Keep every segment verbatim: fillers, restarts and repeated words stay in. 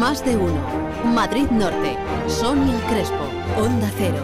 Más de uno. Madrid Norte. Sonia Crespo. Onda Cero.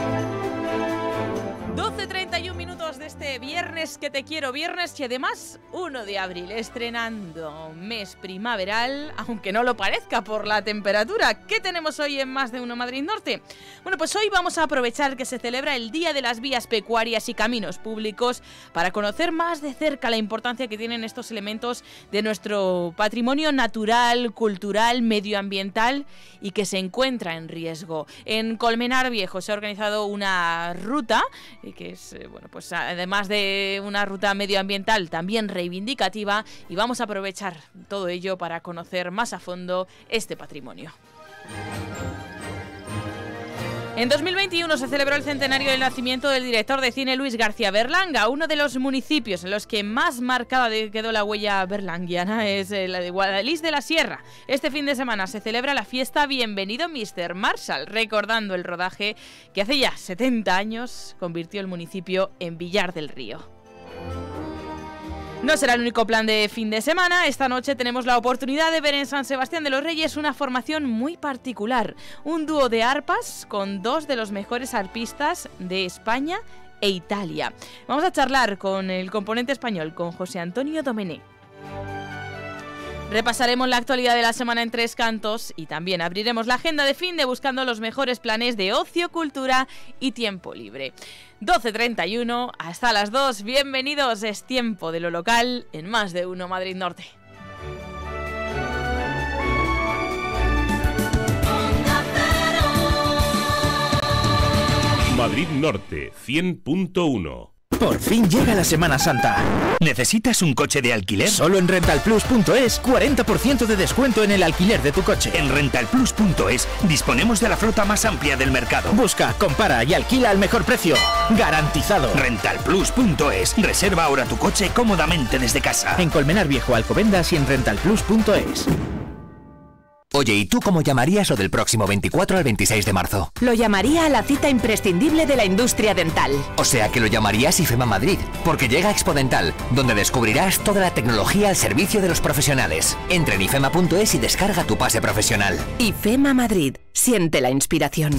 doce treinta y un minutos de este viernes que te quiero, viernes y además uno de abril, estrenando mes primaveral, aunque no lo parezca por la temperatura. ¿Qué tenemos hoy en Más de uno Madrid Norte? Bueno, pues hoy vamos a aprovechar que se celebra el Día de las Vías Pecuarias y Caminos Públicos para conocer más de cerca la importancia que tienen estos elementos de nuestro patrimonio natural, cultural, medioambiental y que se encuentra en riesgo. En Colmenar Viejo se ha organizado una ruta que es, bueno, pues además de una ruta medioambiental también reivindicativa, y vamos a aprovechar todo ello para conocer más a fondo este patrimonio. En dos mil veintiuno se celebró el centenario del nacimiento del director de cine Luis García Berlanga. Uno de los municipios en los que más marcada quedó la huella berlanguiana es la de Guadalís de la Sierra. Este fin de semana se celebra la fiesta Bienvenido míster Marshall, recordando el rodaje que hace ya setenta años convirtió el municipio en Villar del Río. No será el único plan de fin de semana. Esta noche tenemos la oportunidad de ver en San Sebastián de los Reyes una formación muy particular. Un dúo de arpas con dos de los mejores arpistas de España e Italia. Vamos a charlar con el componente español, con José Antonio Domené. Repasaremos la actualidad de la semana en Tres Cantos y también abriremos la agenda de fin de buscando los mejores planes de ocio, cultura y tiempo libre. doce treinta y uno, hasta las dos, bienvenidos, es tiempo de lo local en Más de uno Madrid Norte. Madrid Norte, cien punto uno. Por fin llega la Semana Santa. ¿Necesitas un coche de alquiler? Solo en rental plus punto es, cuarenta por ciento de descuento en el alquiler de tu coche. En rental plus punto es disponemos de la flota más amplia del mercado. Busca, compara y alquila al mejor precio. Garantizado. rental plus punto es. Reserva ahora tu coche cómodamente desde casa. En Colmenar Viejo, Alcobendas y en rental plus punto es. Oye, ¿y tú cómo llamarías lo del próximo veinticuatro al veintiséis de marzo? Lo llamaría a la cita imprescindible de la industria dental. O sea que lo llamarías IFEMA Madrid, porque llega Expo Dental, donde descubrirás toda la tecnología al servicio de los profesionales. Entra en ifema punto es y descarga tu pase profesional. IFEMA Madrid, siente la inspiración.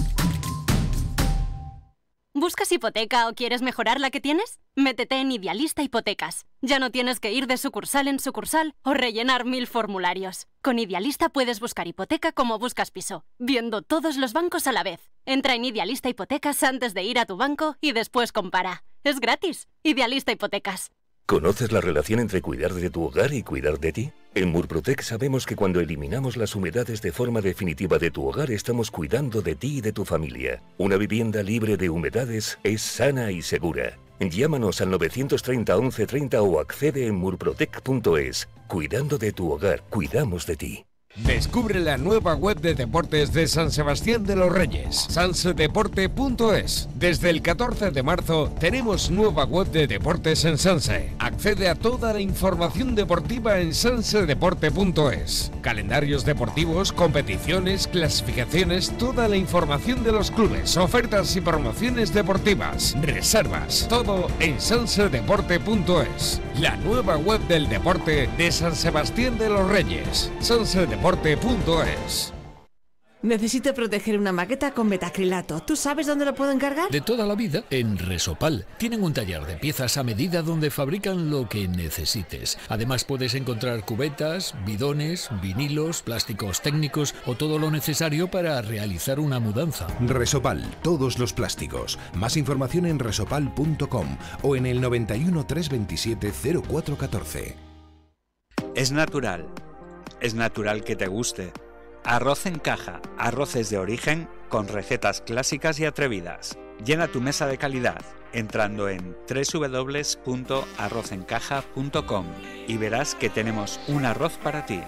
¿Buscas hipoteca o quieres mejorar la que tienes? Métete en Idealista Hipotecas. Ya no tienes que ir de sucursal en sucursal o rellenar mil formularios. Con Idealista puedes buscar hipoteca como buscas piso, viendo todos los bancos a la vez. Entra en Idealista Hipotecas antes de ir a tu banco y después compara. Es gratis. Idealista Hipotecas. ¿Conoces la relación entre cuidar de tu hogar y cuidar de ti? En Murprotec sabemos que cuando eliminamos las humedades de forma definitiva de tu hogar estamos cuidando de ti y de tu familia. Una vivienda libre de humedades es sana y segura. Llámanos al novecientos treinta, once treinta o accede en murprotec punto es. Cuidando de tu hogar, cuidamos de ti. Descubre la nueva web de deportes de San Sebastián de los Reyes, sansedeporte punto es. Desde el catorce de marzo tenemos nueva web de deportes en Sanse. Accede a toda la información deportiva en sansedeporte punto es. Calendarios deportivos, competiciones, clasificaciones, toda la información de los clubes, ofertas y promociones deportivas, reservas, todo en sansedeporte punto es. La nueva web del deporte de San Sebastián de los Reyes, sansedeporte punto es. Necesito proteger una maqueta con metacrilato. ¿Tú sabes dónde lo puedo encargar? De toda la vida, en Resopal. Tienen un taller de piezas a medida donde fabrican lo que necesites. Además puedes encontrar cubetas, bidones, vinilos, plásticos técnicos o todo lo necesario para realizar una mudanza. Resopal, todos los plásticos. Más información en resopal punto com o en el noventa y uno, trescientos veintisiete, cero cuatro catorce. Es natural. Es natural que te guste. Arroz en caja, arroces de origen con recetas clásicas y atrevidas. Llena tu mesa de calidad entrando en doble u doble u doble u punto arroz en caja punto com y verás que tenemos un arroz para ti.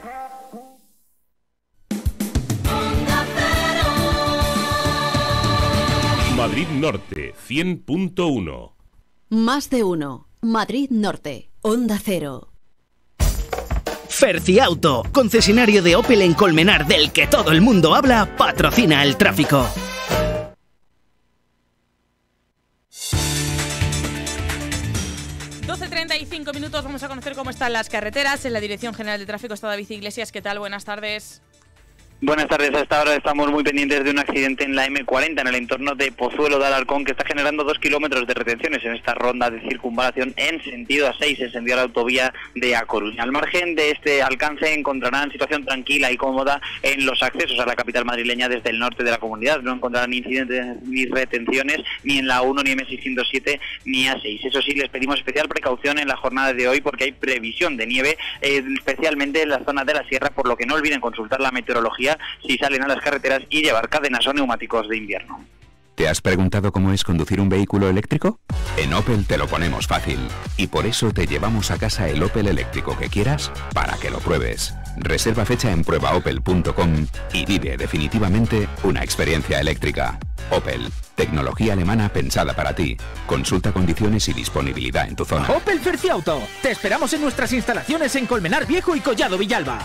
Madrid Norte, cien punto uno. Más de uno. Madrid Norte. Onda Cero. Ferciauto, concesionario de Opel en Colmenar del que todo el mundo habla, patrocina el tráfico. doce treinta y cinco minutos, vamos a conocer cómo están las carreteras. En la Dirección General de Tráfico está David Iglesias. ¿Qué tal? Buenas tardes. Buenas tardes, a esta hora estamos muy pendientes de un accidente en la eme cuarenta en el entorno de Pozuelo de Alarcón que está generando dos kilómetros de retenciones en esta ronda de circunvalación en sentido A seis, en sentido a la autovía de A Coruña. Al margen de este alcance encontrarán situación tranquila y cómoda en los accesos a la capital madrileña desde el norte de la comunidad. No encontrarán incidentes ni retenciones ni en la uno, ni eme seiscientos siete, ni A seis. Eso sí, les pedimos especial precaución en la jornada de hoy porque hay previsión de nieve, eh, especialmente en la zona de la sierra, por lo que no olviden consultar la meteorología si salen a las carreteras y llevar cadenas o neumáticos de invierno. ¿Te has preguntado cómo es conducir un vehículo eléctrico? En Opel te lo ponemos fácil y por eso te llevamos a casa el Opel eléctrico que quieras para que lo pruebes. Reserva fecha en prueba opel punto com y vive definitivamente una experiencia eléctrica. Opel, tecnología alemana pensada para ti. Consulta condiciones y disponibilidad en tu zona. Opel Ferciauto. Te esperamos en nuestras instalaciones en Colmenar Viejo y Collado Villalba.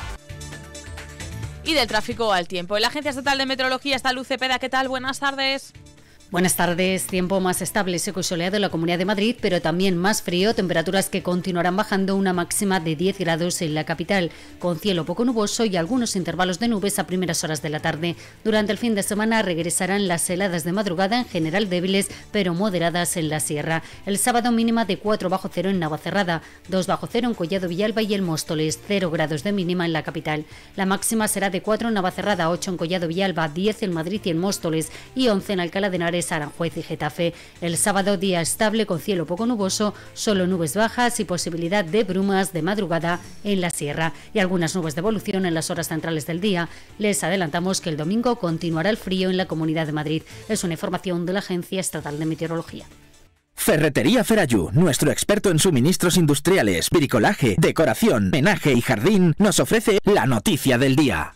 Y del tráfico al tiempo. En la Agencia Estatal de Meteorología está Luz Cepeda. ¿Qué tal? Buenas tardes. Buenas tardes. Tiempo más estable, seco y soleado en la Comunidad de Madrid, pero también más frío, temperaturas que continuarán bajando, una máxima de diez grados en la capital, con cielo poco nuboso y algunos intervalos de nubes a primeras horas de la tarde. Durante el fin de semana regresarán las heladas de madrugada, en general débiles, pero moderadas en la sierra. El sábado mínima de cuatro bajo cero en Navacerrada, dos bajo cero en Collado Villalba y el Móstoles, cero grados de mínima en la capital. La máxima será de cuatro en Navacerrada, ocho en Collado Villalba, diez en Madrid y en Móstoles y once en Alcalá de Henares, Aranjuez y Getafe. El sábado día estable con cielo poco nuboso, solo nubes bajas y posibilidad de brumas de madrugada en la sierra y algunas nubes de evolución en las horas centrales del día. Les adelantamos que el domingo continuará el frío en la Comunidad de Madrid. Es una información de la Agencia Estatal de Meteorología. Ferretería Ferayú, nuestro experto en suministros industriales, bricolaje, decoración, menaje y jardín, nos ofrece la noticia del día.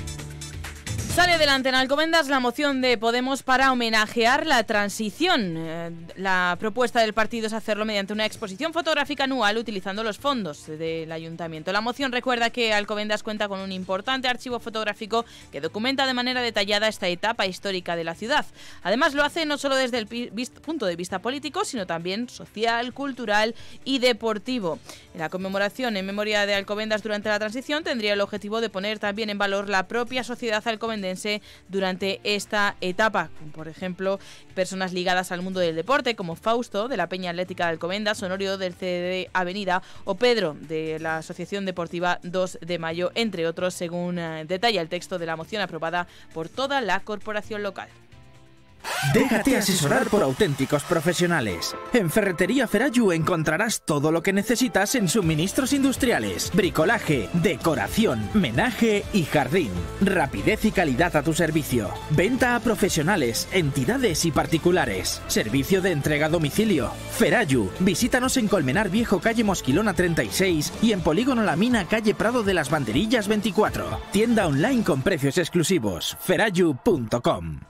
Sale adelante en Alcobendas la moción de Podemos para homenajear la transición. Eh, la propuesta del partido es hacerlo mediante una exposición fotográfica anual utilizando los fondos del ayuntamiento. La moción recuerda que Alcobendas cuenta con un importante archivo fotográfico que documenta de manera detallada esta etapa histórica de la ciudad. Además lo hace no solo desde el punto de vista político, sino también social, cultural y deportivo. La conmemoración en memoria de Alcobendas durante la transición tendría el objetivo de poner también en valor la propia sociedad alcobendense durante esta etapa, como por ejemplo personas ligadas al mundo del deporte como Fausto de la Peña Atlética de Alcobendas, Honorio del C D D Avenida o Pedro de la Asociación Deportiva dos de mayo, entre otros, según eh, detalla el texto de la moción aprobada por toda la corporación local. Déjate asesorar por auténticos profesionales. En Ferretería Ferayú encontrarás todo lo que necesitas en suministros industriales, bricolaje, decoración, menaje y jardín. Rapidez y calidad a tu servicio. Venta a profesionales, entidades y particulares. Servicio de entrega a domicilio. Ferayú. Visítanos en Colmenar Viejo, calle Mosquilona treinta y seis y en Polígono La Mina, calle Prado de las Banderillas veinticuatro. Tienda online con precios exclusivos. ferayú punto com.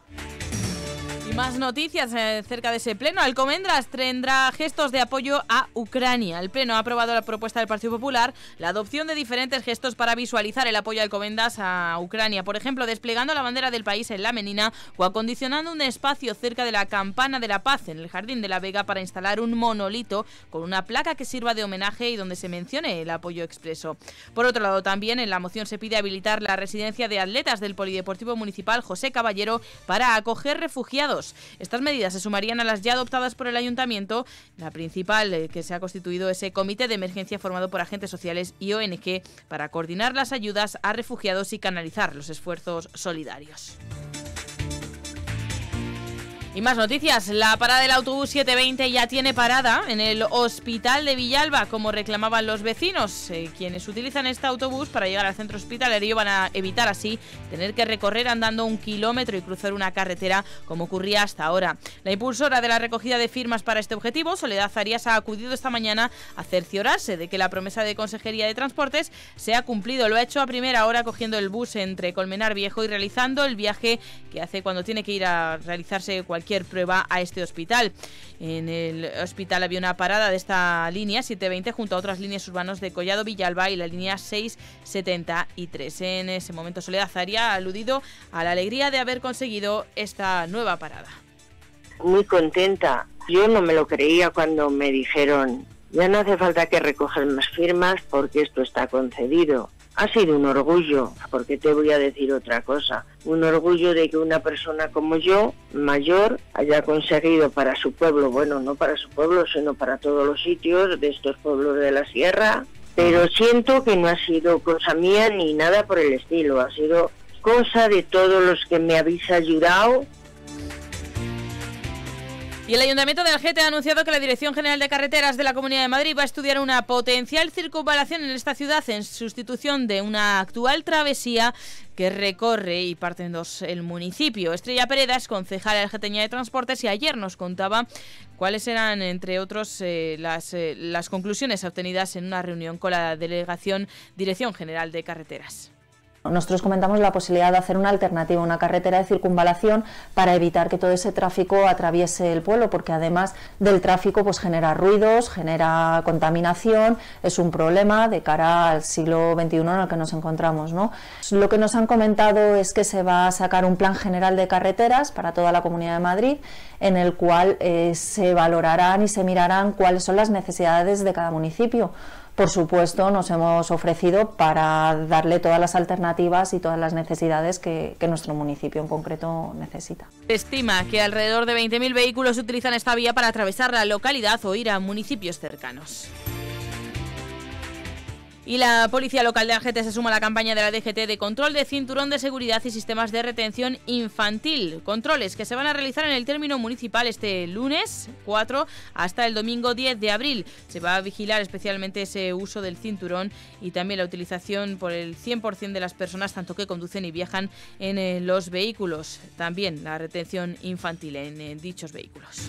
Y más noticias eh, cerca de ese pleno. Alcobendas tendrá gestos de apoyo a Ucrania. El pleno ha aprobado la propuesta del Partido Popular, la adopción de diferentes gestos para visualizar el apoyo de Alcobendas a Ucrania. Por ejemplo, desplegando la bandera del país en la Menina o acondicionando un espacio cerca de la Campana de la Paz en el Jardín de la Vega para instalar un monolito con una placa que sirva de homenaje y donde se mencione el apoyo expreso. Por otro lado, también en la moción se pide habilitar la residencia de atletas del Polideportivo Municipal José Caballero para acoger refugiados. Estas medidas se sumarían a las ya adoptadas por el Ayuntamiento. La principal eh, que se ha constituido ese comité de emergencia formado por agentes sociales y O N G para coordinar las ayudas a refugiados y canalizar los esfuerzos solidarios. Y más noticias. La parada del autobús siete veinte ya tiene parada en el Hospital de Villalba, como reclamaban los vecinos. Eh, quienes utilizan este autobús para llegar al centro hospitalario van a evitar así tener que recorrer andando un kilómetro y cruzar una carretera como ocurría hasta ahora. La impulsora de la recogida de firmas para este objetivo, Soledad Arias, ha acudido esta mañana a cerciorarse de que la promesa de Consejería de Transportes se ha cumplido. Lo ha hecho a primera hora cogiendo el bus entre Colmenar Viejo y realizando el viaje que hace cuando tiene que ir a realizarse cualquier prueba a este hospital. En el hospital había una parada de esta línea siete veinte junto a otras líneas urbanas de Collado Villalba y la línea seiscientos setenta y tres. En ese momento Soledad Arias ha aludido a la alegría de haber conseguido esta nueva parada. Muy contenta. Yo no me lo creía cuando me dijeron: ya no hace falta que recojan más firmas porque esto está concedido. ha sido un orgullo, porque te voy a decir otra cosa, un orgullo de que una persona como yo, mayor, haya conseguido para su pueblo, bueno, no para su pueblo, sino para todos los sitios de estos pueblos de la sierra, pero siento que no ha sido cosa mía ni nada por el estilo, ha sido cosa de todos los que me habéis ayudado. Y el Ayuntamiento de Algete ha anunciado que la Dirección General de Carreteras de la Comunidad de Madrid va a estudiar una potencial circunvalación en esta ciudad en sustitución de una actual travesía que recorre y parte en dos el municipio. Estrella Pereda es concejala algeteña de Transportes y ayer nos contaba cuáles eran, entre otros, eh, las, eh, las conclusiones obtenidas en una reunión con la Delegación Dirección General de Carreteras. Nosotros comentamos la posibilidad de hacer una alternativa, una carretera de circunvalación para evitar que todo ese tráfico atraviese el pueblo, porque además del tráfico pues genera ruidos, genera contaminación, es un problema de cara al siglo veintiuno en el que nos encontramos, ¿no? Lo que nos han comentado es que se va a sacar un plan general de carreteras para toda la Comunidad de Madrid, en el cual eh, se valorarán y se mirarán cuáles son las necesidades de cada municipio. Por supuesto, nos hemos ofrecido para darle todas las alternativas y todas las necesidades que, que nuestro municipio en concreto necesita. Se estima que alrededor de veinte mil vehículos utilizan esta vía para atravesar la localidad o ir a municipios cercanos. Y la Policía Local de Algete se suma a la campaña de la D G T de control de cinturón de seguridad y sistemas de retención infantil. Controles que se van a realizar en el término municipal este lunes cuatro hasta el domingo diez de abril. Se va a vigilar especialmente ese uso del cinturón y también la utilización por el cien por ciento de las personas, tanto que conducen y viajan en eh, los vehículos. También la retención infantil en eh, dichos vehículos.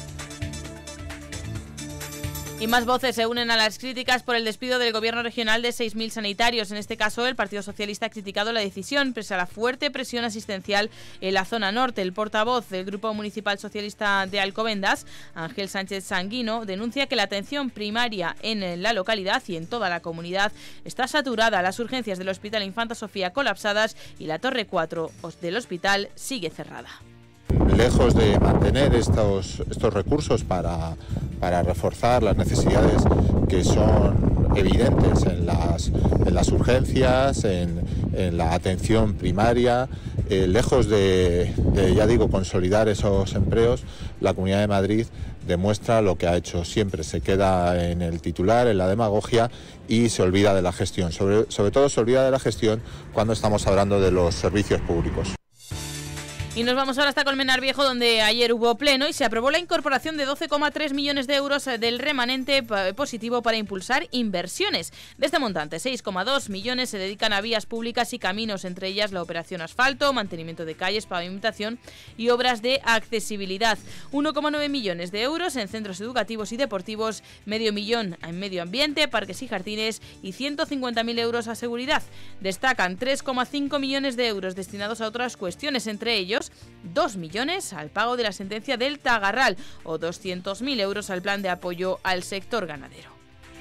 Y más voces se unen a las críticas por el despido del gobierno regional de seis mil sanitarios. En este caso, el Partido Socialista ha criticado la decisión, pese a la fuerte presión asistencial en la zona norte. El portavoz del Grupo Municipal Socialista de Alcobendas, Ángel Sánchez Sanguino, denuncia que la atención primaria en la localidad y en toda la comunidad está saturada, las urgencias del Hospital Infanta Sofía colapsadas y la Torre cuatro del hospital sigue cerrada. Lejos de mantener estos, estos recursos para, para reforzar las necesidades que son evidentes en las, en las urgencias, en, en la atención primaria, eh, lejos de, de, ya digo, consolidar esos empleos, la Comunidad de Madrid demuestra lo que ha hecho siempre, se queda en el titular, en la demagogia y se olvida de la gestión, sobre, sobre todo se olvida de la gestión cuando estamos hablando de los servicios públicos. Y nos vamos ahora hasta Colmenar Viejo, donde ayer hubo pleno y se aprobó la incorporación de doce coma tres millones de euros del remanente positivo para impulsar inversiones. De este montante, seis coma dos millones se dedican a vías públicas y caminos, entre ellas la operación asfalto, mantenimiento de calles, pavimentación y obras de accesibilidad. uno coma nueve millones de euros en centros educativos y deportivos, medio millón en medio ambiente, parques y jardines y ciento cincuenta mil euros a seguridad. Destacan tres coma cinco millones de euros destinados a otras cuestiones, entre ellos dos millones al pago de la sentencia del Tagarral o doscientos mil euros al plan de apoyo al sector ganadero.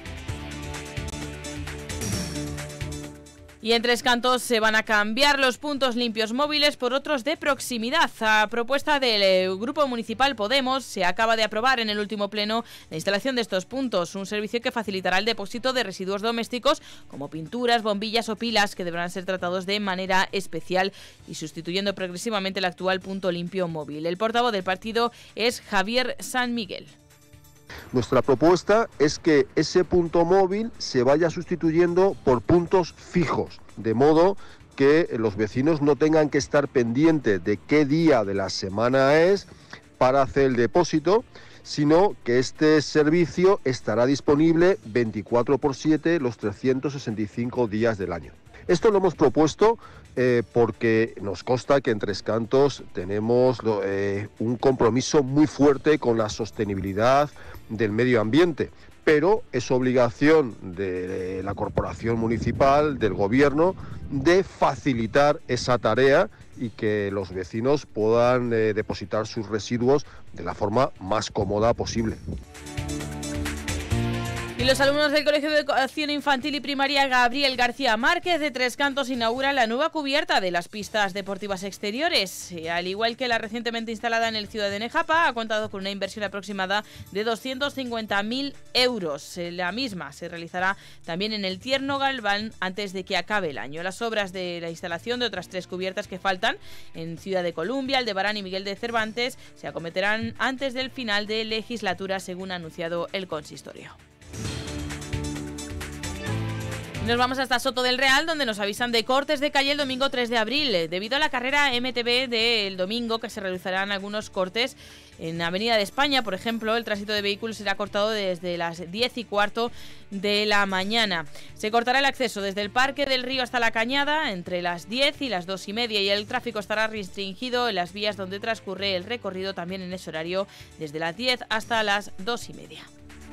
Y en Tres Cantos se van a cambiar los puntos limpios móviles por otros de proximidad. A propuesta del Grupo Municipal Podemos, se acaba de aprobar en el último pleno la instalación de estos puntos, un servicio que facilitará el depósito de residuos domésticos como pinturas, bombillas o pilas que deberán ser tratados de manera especial y sustituyendo progresivamente el actual punto limpio móvil. El portavoz del partido es Javier San Miguel. Nuestra propuesta es que ese punto móvil se vaya sustituyendo por puntos fijos, de modo que los vecinos no tengan que estar pendientes de qué día de la semana es para hacer el depósito, sino que este servicio estará disponible veinticuatro por siete los trescientos sesenta y cinco días del año. Esto lo hemos propuesto eh, porque nos consta que en Tres Cantos tenemos eh, un compromiso muy fuerte con la sostenibilidad del medio ambiente, pero es obligación de la corporación municipal, del gobierno, de facilitar esa tarea y que los vecinos puedan eh, depositar sus residuos de la forma más cómoda posible. Y los alumnos del Colegio de Educación Infantil y Primaria Gabriel García Márquez de Tres Cantos inauguran la nueva cubierta de las pistas deportivas exteriores. Al igual que la recientemente instalada en el Ciudad de Nejapa, ha contado con una inversión aproximada de doscientos cincuenta mil euros. La misma se realizará también en el Tierno Galván antes de que acabe el año. Las obras de la instalación de otras tres cubiertas que faltan en Ciudad de Columbia, Aldebarán y Miguel de Cervantes se acometerán antes del final de legislatura, según ha anunciado el consistorio. Nos vamos hasta Soto del Real, donde nos avisan de cortes de calle el domingo tres de abril. Debido a la carrera M T B del domingo, que se realizarán algunos cortes en Avenida de España, por ejemplo, el tránsito de vehículos será cortado desde las diez y cuarto de la mañana. Se cortará el acceso desde el Parque del Río hasta la Cañada entre las diez y las dos y media, y el tráfico estará restringido en las vías donde transcurre el recorrido también en ese horario desde las diez hasta las dos y media.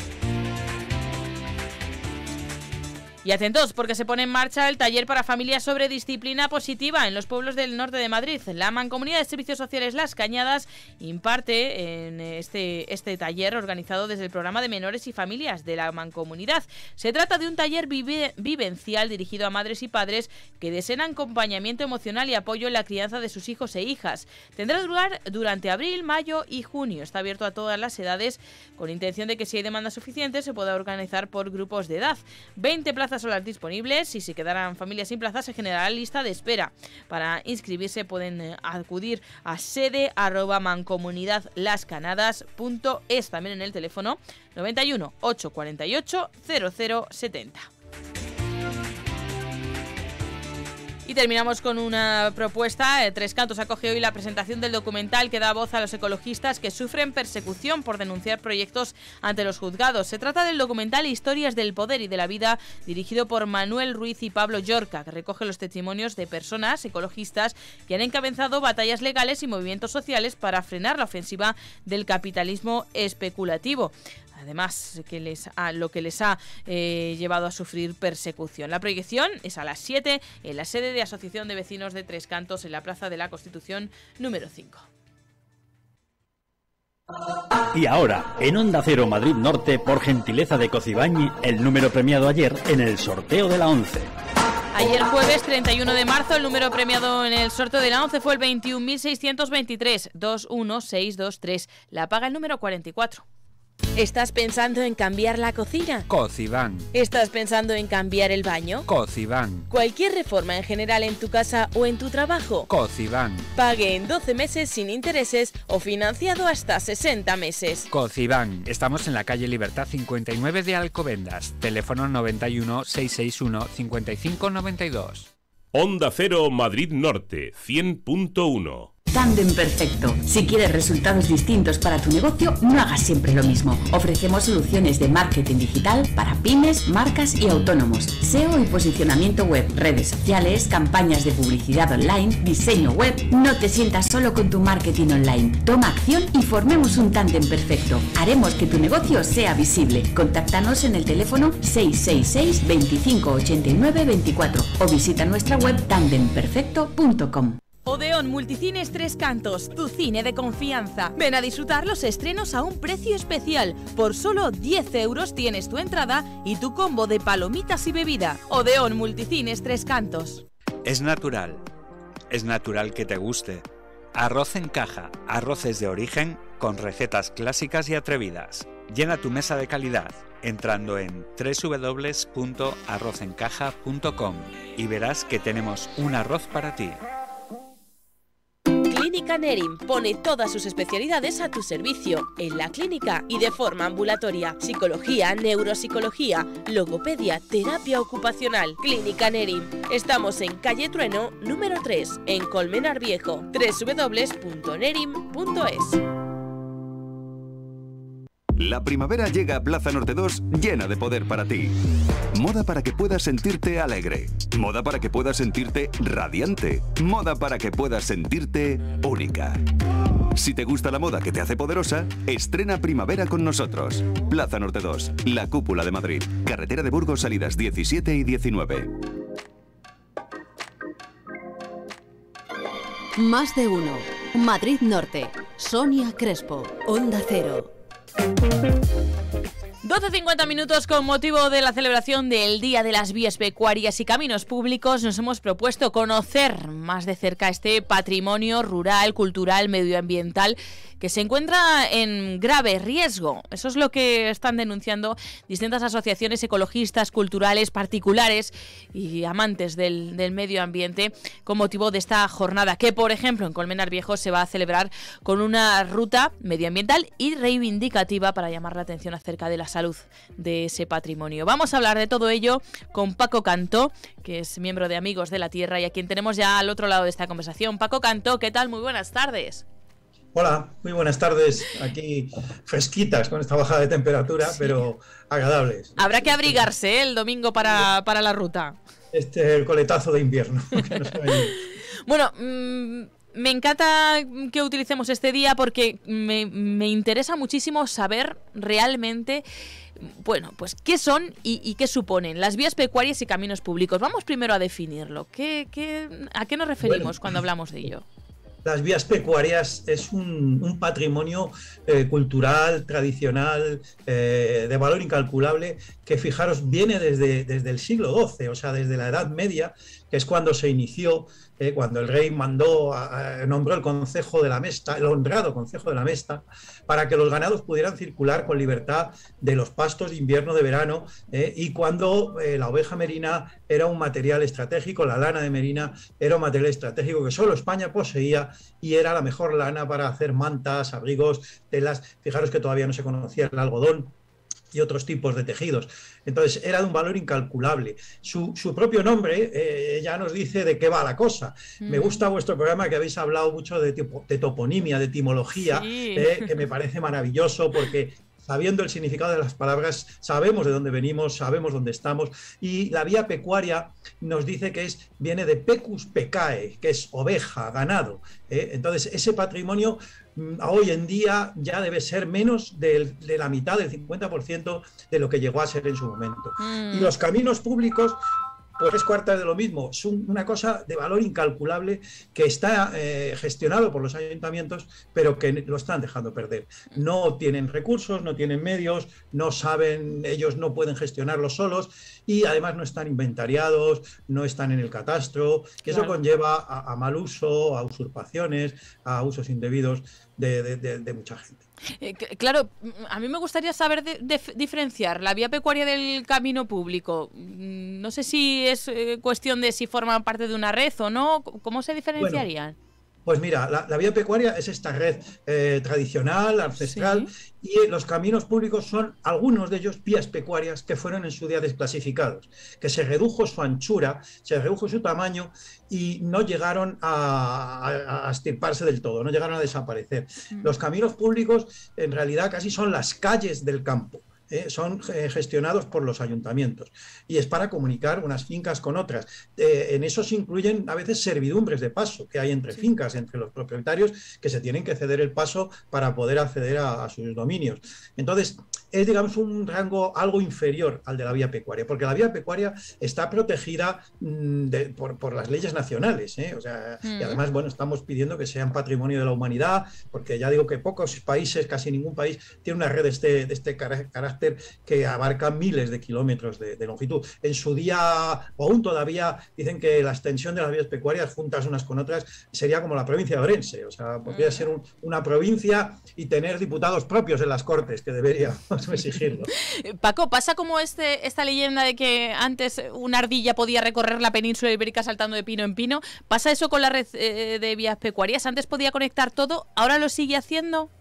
Y atentos, porque se pone en marcha el taller para familias sobre disciplina positiva en los pueblos del norte de Madrid. La Mancomunidad de Servicios Sociales Las Cañadas imparte en este, este taller organizado desde el programa de menores y familias de la Mancomunidad. Se trata de un taller vive, vivencial dirigido a madres y padres que deseen acompañamiento emocional y apoyo en la crianza de sus hijos e hijas. Tendrá lugar durante abril, mayo y junio. Está abierto a todas las edades con intención de que, si hay demanda suficiente, se pueda organizar por grupos de edad. veinte plazas son las disponibles, y si quedaran familias sin plazas se generará lista de espera. Para inscribirse pueden acudir a sede arroba mancomunidadlascanadas punto es, también en el teléfono noventa y uno, ochocientos cuarenta y ocho, cero cero setenta. Y terminamos con una propuesta. Tres Cantos acoge hoy la presentación del documental que da voz a los ecologistas que sufren persecución por denunciar proyectos ante los juzgados. Se trata del documental Historias del Poder y de la Vida, dirigido por Manuel Ruiz y Pablo Llorca, que recoge los testimonios de personas ecologistas que han encabezado batallas legales y movimientos sociales para frenar la ofensiva del capitalismo especulativo. Además, que les ha, lo que les ha eh, llevado a sufrir persecución. La proyección es a las siete en la sede de Asociación de Vecinos de Tres Cantos, en la Plaza de la Constitución número cinco. Y ahora, en Onda Cero Madrid Norte, por gentileza de Cocibañi, el número premiado ayer en el sorteo de la once. Ayer jueves treinta y uno de marzo, el número premiado en el sorteo de la once fue el veintiún mil seiscientos veintitrés, dos uno seis dos tres. La paga el número cuarenta y cuatro. ¿Estás pensando en cambiar la cocina? Cociban. ¿Estás pensando en cambiar el baño? Cociban. ¿Cualquier reforma en general en tu casa o en tu trabajo? Cociban. Pague en doce meses sin intereses o financiado hasta sesenta meses. Cociban. Estamos en la calle Libertad cincuenta y nueve de Alcobendas. Teléfono noventa y uno, seiscientos sesenta y uno, cincuenta y cinco noventa y dos. Onda Cero Madrid Norte, cien punto uno. Tándem Perfecto. Si quieres resultados distintos para tu negocio, no hagas siempre lo mismo. Ofrecemos soluciones de marketing digital para pymes, marcas y autónomos, S E O y posicionamiento web, redes sociales, campañas de publicidad online, diseño web. No te sientas solo con tu marketing online. Toma acción y formemos un tándem perfecto. Haremos que tu negocio sea visible. Contáctanos en el teléfono seis seis seis, veinticinco ochenta y nueve veinticuatro o visita nuestra web tándem perfecto punto com. Odeón Multicines Tres Cantos, tu cine de confianza. Ven a disfrutar los estrenos a un precio especial. Por solo diez euros tienes tu entrada y tu combo de palomitas y bebida. Odeón Multicines Tres Cantos. Es natural. Es natural que te guste. Arroz en caja, arroces de origen con recetas clásicas y atrevidas. Llena tu mesa de calidad entrando en doble u doble u doble u punto arroz en caja punto com y verás que tenemos un arroz para ti. Clínica Nerim pone todas sus especialidades a tu servicio, en la clínica y de forma ambulatoria. Psicología, neuropsicología, logopedia, terapia ocupacional. Clínica Nerim. Estamos en calle Trueno, número tres, en Colmenar Viejo. doble u doble u doble u punto nerim punto es. La primavera llega a Plaza Norte dos llena de poder para ti. Moda para que puedas sentirte alegre. Moda para que puedas sentirte radiante. Moda para que puedas sentirte única. Si te gusta la moda que te hace poderosa, estrena primavera con nosotros. Plaza Norte dos, la cúpula de Madrid. Carretera de Burgos, salidas diecisiete y diecinueve. Más de uno. Madrid Norte. Sonia Crespo. Onda Cero. doce cincuenta minutos con motivo de la celebración del Día de las Vías Pecuarias y Caminos Públicos. Nos hemos propuesto conocer más de cerca este patrimonio rural, cultural, medioambiental que se encuentra en grave riesgo. Eso es lo que están denunciando distintas asociaciones ecologistas, culturales, particulares y amantes del, del medio ambiente con motivo de esta jornada que, por ejemplo, en Colmenar Viejo se va a celebrar con una ruta medioambiental y reivindicativa para llamar la atención acerca de la salud de ese patrimonio. Vamos a hablar de todo ello con Paco Cantó, que es miembro de Amigos de la Tierra y a quien tenemos ya al otro lado de esta conversación. Paco Cantó, ¿qué tal? Muy buenas tardes. Hola, muy buenas tardes. Aquí fresquitas con esta bajada de temperatura, sí, pero agradables. Habrá que abrigarse, ¿eh? El domingo para, para la ruta. Este el coletazo de invierno. Que nos bueno, mmm, me encanta que utilicemos este día porque me, me interesa muchísimo saber realmente, bueno, pues qué son y, y qué suponen las vías pecuarias y caminos públicos. Vamos primero a definirlo. ¿Qué, qué, ¿A qué nos referimos bueno, cuando hablamos de ello? Las vías pecuarias es un, un patrimonio eh, cultural, tradicional, eh, de valor incalculable, que fijaros viene desde, desde el siglo doce, o sea, desde la Edad Media, que es cuando se inició, eh, cuando el rey mandó, a, a, nombró el Concejo de la Mesta, el honrado Concejo de la Mesta, para que los ganados pudieran circular con libertad de los pastos de invierno, de verano, eh, y cuando eh, la oveja merina era un material estratégico, la lana de merina era un material estratégico que solo España poseía y era la mejor lana para hacer mantas, abrigos, telas. Fijaros que todavía no se conocía el algodón y otros tipos de tejidos. Entonces era de un valor incalculable. Su, su propio nombre eh, ya nos dice de qué va la cosa. Mm. Me gusta vuestro programa, que habéis hablado mucho de, tipo, de toponimia, de etimología, sí. eh, que me parece maravilloso porque sabiendo el significado de las palabras, sabemos de dónde venimos, sabemos dónde estamos, y la vía pecuaria nos dice que es, viene de pecus pecae, que es oveja, ganado. ¿eh? Entonces, ese patrimonio hoy en día ya debe ser menos de, de la mitad, del cincuenta por ciento de lo que llegó a ser en su momento. Mm. Y los caminos públicos, pues tres cuartas de lo mismo, es un, una cosa de valor incalculable que está eh, gestionado por los ayuntamientos, pero que lo están dejando perder. No tienen recursos, no tienen medios, no saben, ellos no pueden gestionarlos solos y además no están inventariados, no están en el catastro, que claro. Eso conlleva a, a mal uso, a usurpaciones, a usos indebidos de, de, de, de mucha gente. Eh, claro, a mí me gustaría saber de, de, diferenciar la vía pecuaria del camino público. No sé si es eh, cuestión de si forman parte de una red o no. ¿Cómo se diferenciarían? Bueno, pues mira, la, la vía pecuaria es esta red eh, tradicional, ancestral, sí. Y los caminos públicos son algunos de ellos vías pecuarias que fueron en su día desclasificados, que se redujo su anchura, se redujo su tamaño y no llegaron a, a, a extirparse del todo, no llegaron a desaparecer. Mm. Los caminos públicos en realidad casi son las calles del campo. Eh, son eh, gestionados por los ayuntamientos y es para comunicar unas fincas con otras. Eh, en eso se incluyen a veces servidumbres de paso que hay entre sí. fincas, entre los propietarios que se tienen que ceder el paso para poder acceder a, a sus dominios. Entonces, es digamos un rango algo inferior al de la vía pecuaria, porque la vía pecuaria está protegida mmm, de, por, por las leyes nacionales, ¿eh? O sea, mm. y además, bueno, estamos pidiendo que sean patrimonio de la humanidad, porque ya digo que pocos países, casi ningún país, tiene una red de este, de este carácter que abarca miles de kilómetros de, de longitud. En su día, o aún todavía, dicen que la extensión de las vías pecuarias juntas unas con otras sería como la provincia de Orense, o sea, podría ser un, una provincia y tener diputados propios en las Cortes, que deberíamos exigirlo. Paco, ¿pasa como este, esta leyenda de que antes una ardilla podía recorrer la península ibérica saltando de pino en pino? ¿Pasa eso con la red eh, de vías pecuarias? ¿Antes podía conectar todo? ¿Ahora lo sigue haciendo?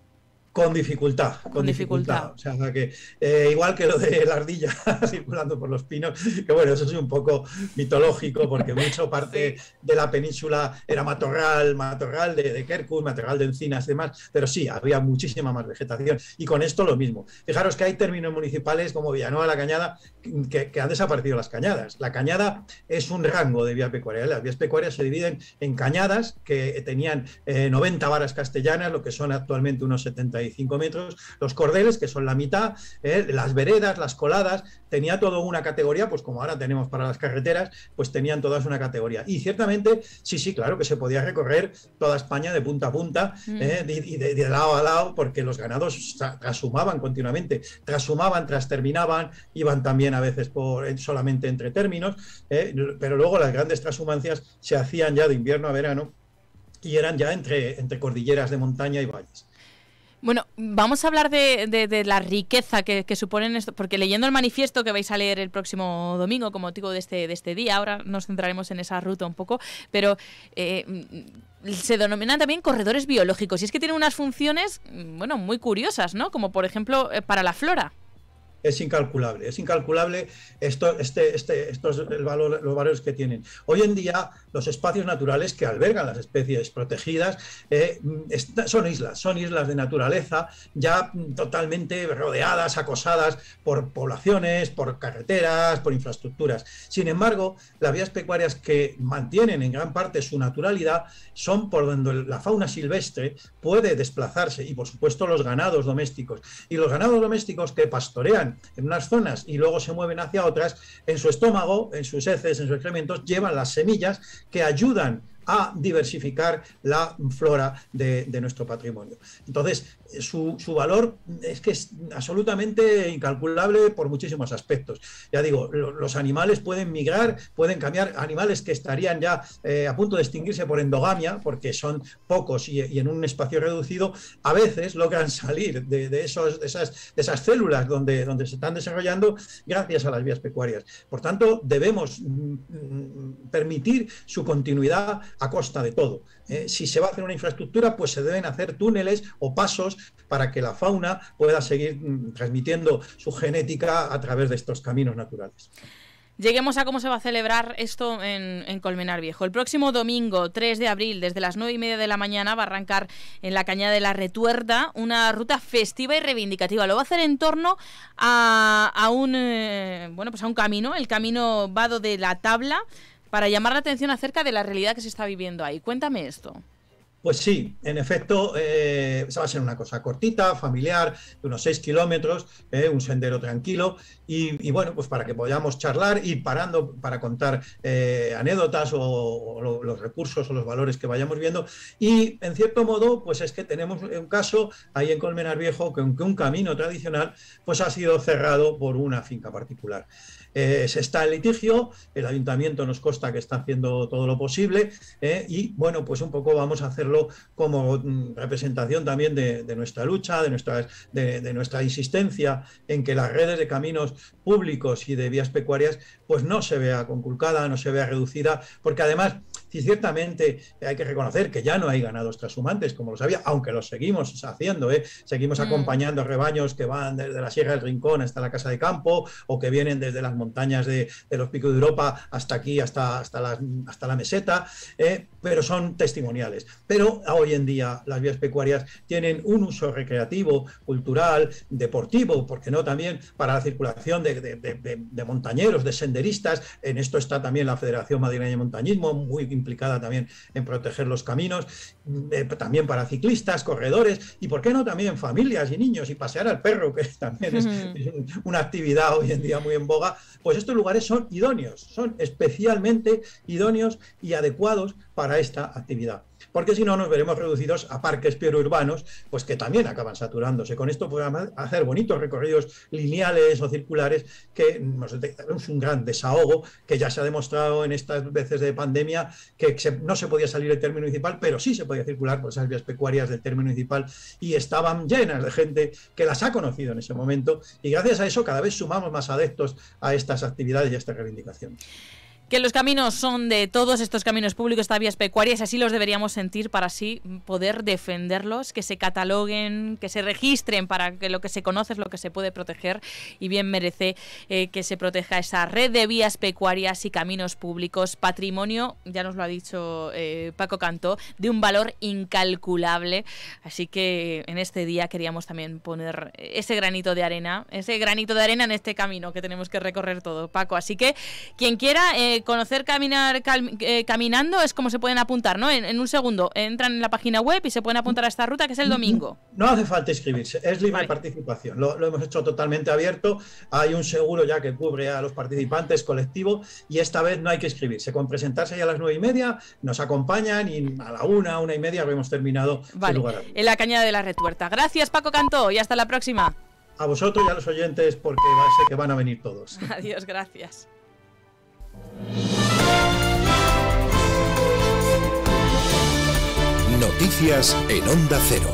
Con dificultad, con, con dificultad. dificultad. O sea, que eh, igual que lo de la ardilla circulando por los pinos, que bueno, eso es un poco mitológico, porque mucho parte sí. de la península era matorral, matorral de, de quercus, matorral de encinas y demás, pero sí, había muchísima más vegetación. Y con esto lo mismo. Fijaros que hay términos municipales como Villanueva de la Cañada que, que han desaparecido las cañadas. La cañada es un rango de vía pecuaria. Las vías pecuarias se dividen en cañadas que tenían eh, noventa varas castellanas, lo que son actualmente unos setenta cincuenta y cinco metros, los cordeles, que son la mitad, eh, las veredas, las coladas, tenía todo una categoría, pues como ahora tenemos para las carreteras, pues tenían todas una categoría. Y ciertamente, sí, sí, claro que se podía recorrer toda España de punta a punta, mm. eh, y de, de lado a lado, porque los ganados trashumaban continuamente, trashumaban, trasterminaban, iban también a veces por solamente entre términos, eh, pero luego las grandes trashumancias se hacían ya de invierno a verano y eran ya entre, entre cordilleras de montaña y valles. Bueno, vamos a hablar de, de, de la riqueza que, que suponen esto, porque leyendo el manifiesto que vais a leer el próximo domingo, como motivo de este, de este día, ahora nos centraremos en esa ruta un poco, pero eh, se denominan también corredores biológicos, y es que tienen unas funciones, bueno, muy curiosas, ¿no? Como por ejemplo eh, para la flora. Es incalculable, es incalculable esto, este, este, estos el valor, los valores que tienen. Hoy en día los espacios naturales que albergan las especies protegidas eh, son islas, son islas de naturaleza ya totalmente rodeadas, acosadas por poblaciones, por carreteras, por infraestructuras. Sin embargo, las vías pecuarias que mantienen en gran parte su naturalidad son por donde la fauna silvestre puede desplazarse, y por supuesto los ganados domésticos. Y los ganados domésticos que pastorean en unas zonas y luego se mueven hacia otras, en su estómago, en sus heces, en sus excrementos, llevan las semillas que ayudan a diversificar la flora de, de nuestro patrimonio. Entonces, su, su valor es que es absolutamente incalculable por muchísimos aspectos. Ya digo, lo, los animales pueden migrar, pueden cambiar, animales que estarían ya eh, a punto de extinguirse por endogamia, porque son pocos y, y en un espacio reducido, a veces logran salir de, de, esos, de, esas, de esas células donde, donde se están desarrollando gracias a las vías pecuarias. Por tanto, debemos mm, permitir su continuidad a costa de todo. Eh, si se va a hacer una infraestructura, pues se deben hacer túneles o pasos para que la fauna pueda seguir mm, transmitiendo su genética a través de estos caminos naturales. Lleguemos a cómo se va a celebrar esto en, en Colmenar Viejo. El próximo domingo, tres de abril, desde las nueve y media de la mañana, va a arrancar en la Cañada de la Retuerta una ruta festiva y reivindicativa. Lo va a hacer en torno a, a, un, eh, bueno, pues a un camino, el camino Vado de la Tabla, para llamar la atención acerca de la realidad que se está viviendo ahí. Cuéntame esto. Pues sí, en efecto, eh, va a ser una cosa cortita, familiar, de unos seis kilómetros, eh, un sendero tranquilo, y, y bueno, pues para que podamos charlar, ir parando para contar eh, anécdotas o, o lo, los recursos o los valores que vayamos viendo. Y en cierto modo, pues es que tenemos un caso ahí en Colmenar Viejo, que aunque un camino tradicional, pues ha sido cerrado por una finca particular. Eh, se está en litigio, el ayuntamiento nos consta que está haciendo todo lo posible, eh, y bueno, pues un poco vamos a hacerlo como mm, representación también de, de nuestra lucha, de nuestra, de, de nuestra insistencia en que las redes de caminos públicos y de vías pecuarias pues no se vea conculcada, no se vea reducida, porque además, sí, ciertamente hay que reconocer que ya no hay ganados trashumantes, como lo sabía, aunque los seguimos haciendo, ¿eh? Seguimos mm. acompañando rebaños que van desde la Sierra del Rincón hasta la Casa de Campo, o que vienen desde las montañas de, de los Picos de Europa hasta aquí, hasta, hasta, la, hasta la meseta, eh, pero son testimoniales. Pero hoy en día las vías pecuarias tienen un uso recreativo, cultural, deportivo, porque no también para la circulación de, de, de, de montañeros, de senderistas. En esto está también la Federación Madrileña de Montañismo, muy implicada también en proteger los caminos, eh, también para ciclistas, corredores, y por qué no también familias y niños, y pasear al perro, que también es, uh-huh. es una actividad hoy en día muy en boga. Pues estos lugares son idóneos, son especialmente idóneos y adecuados para esta actividad. Porque si no nos veremos reducidos a parques periurbanos, pues que también acaban saturándose. Con esto podemos hacer bonitos recorridos lineales o circulares, que es un gran desahogo, que ya se ha demostrado en estas veces de pandemia que se, no se podía salir del término municipal, pero sí se podía circular por esas vías pecuarias del término municipal, y estaban llenas de gente que las ha conocido en ese momento, y gracias a eso cada vez sumamos más adeptos a estas actividades y a esta reivindicación. Que los caminos son de todos, estos caminos públicos, estas vías pecuarias, así los deberíamos sentir para así poder defenderlos, que se cataloguen, que se registren, para que lo que se conoce es lo que se puede proteger, y bien merece eh, que se proteja esa red de vías pecuarias y caminos públicos, patrimonio, ya nos lo ha dicho eh, Paco Cantó, de un valor incalculable. Así que en este día queríamos también poner ese granito de arena, ese granito de arena en este camino que tenemos que recorrer todo, Paco. Así que quien quiera... Eh, eh, conocer caminar cal, eh, caminando es como se pueden apuntar, ¿no? En, en un segundo entran en la página web y se pueden apuntar a esta ruta, que es el domingo. No hace falta inscribirse, es libre vale. participación. Lo, lo hemos hecho totalmente abierto. Hay un seguro ya que cubre a los participantes colectivo y esta vez no hay que inscribirse. Con presentarse ya a las nueve y media nos acompañan y a la una, una y media hemos terminado vale. el lugar. En la Cañada de la Retuerta. Gracias, Paco Cantó, y hasta la próxima. A vosotros y a los oyentes, porque va, sé que van a venir todos. Adiós, gracias. Noticias en Onda Cero.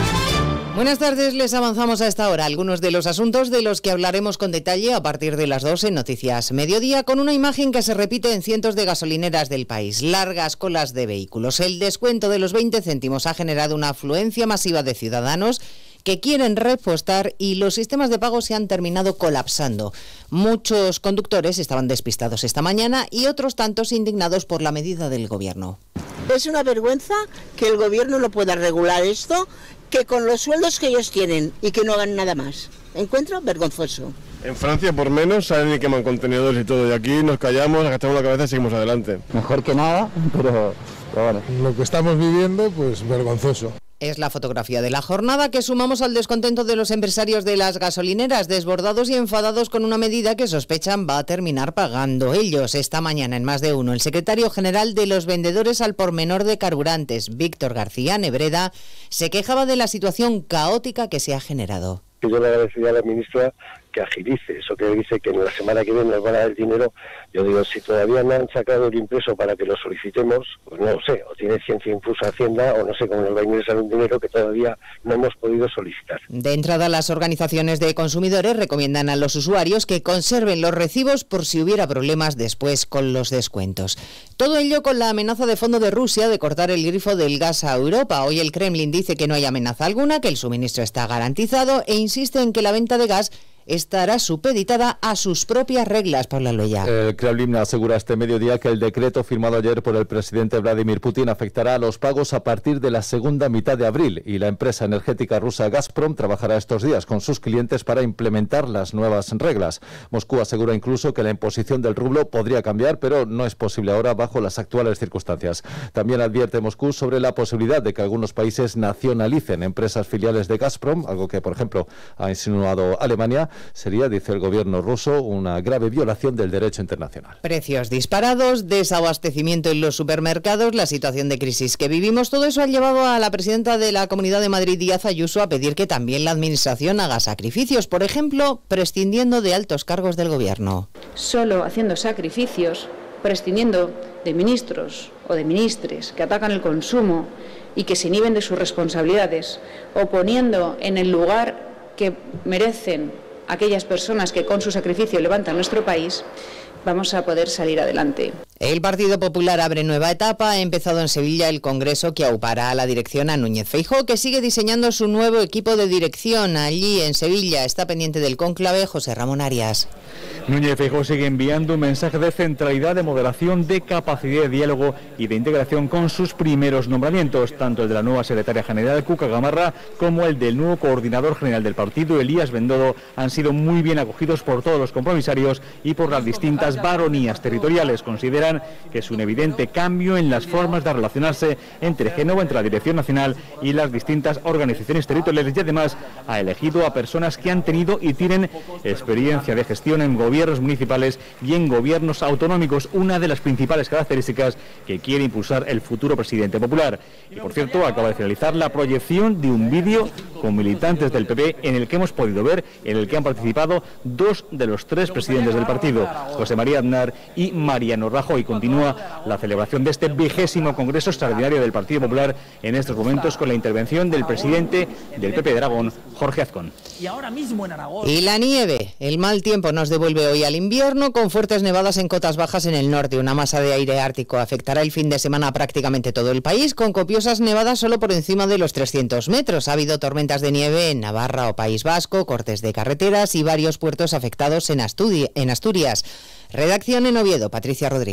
Buenas tardes, les avanzamos a esta hora algunos de los asuntos de los que hablaremos con detalle a partir de las dos en Noticias Mediodía, con una imagen que se repite en cientos de gasolineras del país, largas colas de vehículos. El descuento de los veinte céntimos ha generado una afluencia masiva de ciudadanos que quieren repostar y los sistemas de pago se han terminado colapsando. Muchos conductores estaban despistados esta mañana y otros tantos indignados por la medida del Gobierno. Es una vergüenza que el Gobierno no pueda regular esto, que con los sueldos que ellos tienen y que no hagan nada más. Encuentro vergonzoso. En Francia por menos salen y queman contenedores y todo, y aquí nos callamos, agachamos la cabeza y seguimos adelante. Mejor que nada, pero, pero bueno. Lo que estamos viviendo, pues vergonzoso. Es la fotografía de la jornada que sumamos al descontento de los empresarios de las gasolineras, desbordados y enfadados con una medida que sospechan va a terminar pagando ellos. Esta mañana, en Más de Uno, el secretario general de los vendedores al por menor de carburantes, Víctor García Nebreda, se quejaba de la situación caótica que se ha generado. Yo le agradecería a la ministra que agilice eso que dice que en la semana que viene nos van a dar el dinero. Yo digo, si todavía no han sacado el impreso para que lo solicitemos, pues no lo sé, o tiene ciencia infusa Hacienda o no sé cómo nos va a ingresar un dinero que todavía no hemos podido solicitar. De entrada, las organizaciones de consumidores recomiendan a los usuarios que conserven los recibos por si hubiera problemas después con los descuentos. Todo ello con la amenaza de fondo de Rusia de cortar el grifo del gas a Europa. Hoy el Kremlin dice que no hay amenaza alguna, que el suministro está garantizado e insiste en que la venta de gas estará supeditada a sus propias reglas. Por la Loya. El Kremlin asegura este mediodía que el decreto firmado ayer por el presidente Vladimir Putin afectará a los pagos a partir de la segunda mitad de abril y la empresa energética rusa Gazprom trabajará estos días con sus clientes para implementar las nuevas reglas. Moscú asegura incluso que la imposición del rublo podría cambiar, pero no es posible ahora bajo las actuales circunstancias. También advierte Moscú sobre la posibilidad de que algunos países nacionalicen empresas filiales de Gazprom, algo que, por ejemplo, ha insinuado Alemania. Sería, dice el gobierno ruso, una grave violación del derecho internacional. Precios disparados, desabastecimiento en los supermercados, la situación de crisis que vivimos, todo eso ha llevado a la presidenta de la Comunidad de Madrid, Díaz Ayuso, a pedir que también la administración haga sacrificios, por ejemplo, prescindiendo de altos cargos del gobierno. Solo haciendo sacrificios, prescindiendo de ministros o de ministres que atacan el consumo y que se inhiben de sus responsabilidades, o poniendo en el lugar que merecen aquellas personas que con su sacrificio levantan nuestro país, vamos a poder salir adelante. El Partido Popular abre nueva etapa. Ha empezado en Sevilla el congreso que aupará a la dirección a Núñez Feijóo, que sigue diseñando su nuevo equipo de dirección. Allí en Sevilla está pendiente del cónclave José Ramón Arias. Núñez Feijóo sigue enviando un mensaje de centralidad, de moderación, de capacidad de diálogo y de integración con sus primeros nombramientos, tanto el de la nueva secretaria general Cuca Gamarra como el del nuevo coordinador general del partido, Elías Bendodo, han sido muy bien acogidos por todos los compromisarios y por las distintas baronías territoriales. Consideran que es un evidente cambio en las formas de relacionarse entre Génova, entre la Dirección Nacional y las distintas organizaciones territoriales, y además ha elegido a personas que han tenido y tienen experiencia de gestión en gobiernos municipales y en gobiernos autonómicos, una de las principales características que quiere impulsar el futuro presidente popular. Y por cierto, acaba de finalizar la proyección de un vídeo con militantes del P P en el que hemos podido ver, en el que han participado dos de los tres presidentes del partido, José María Aznar y Mariano Rajoy. Y continúa la celebración de este vigésimo Congreso Extraordinario del Partido Popular en estos momentos con la intervención del presidente del P P de Aragón, Jorge Azcón. Y ahora mismo en Aragón. Y la nieve. El mal tiempo nos devuelve hoy al invierno con fuertes nevadas en cotas bajas en el norte. Una masa de aire ártico afectará el fin de semana a prácticamente todo el país, con copiosas nevadas solo por encima de los trescientos metros. Ha habido tormentas de nieve en Navarra o País Vasco, cortes de carreteras y varios puertos afectados en Asturias. Redacción en Oviedo, Patricia Rodríguez.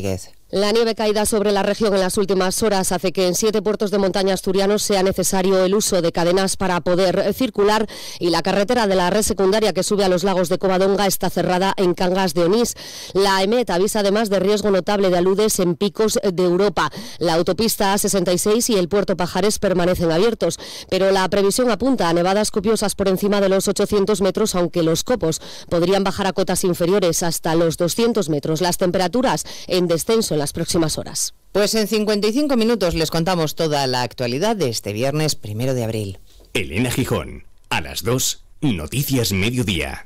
La nieve caída sobre la región en las últimas horas hace que en siete puertos de montaña asturianos sea necesario el uso de cadenas para poder circular y la carretera de la red secundaria que sube a los lagos de Covadonga está cerrada en Cangas de Onís. La EMET avisa además de riesgo notable de aludes en picos de Europa. La autopista A sesenta y seis y el puerto Pajares permanecen abiertos, pero la previsión apunta a nevadas copiosas por encima de los ochocientos metros, aunque los copos podrían bajar a cotas inferiores hasta los doscientos metros. Las temperaturas en descenso en las próximas horas. Pues en cincuenta y cinco minutos les contamos toda la actualidad de este viernes primero de abril. Elena Gijón, a las dos, Noticias Mediodía.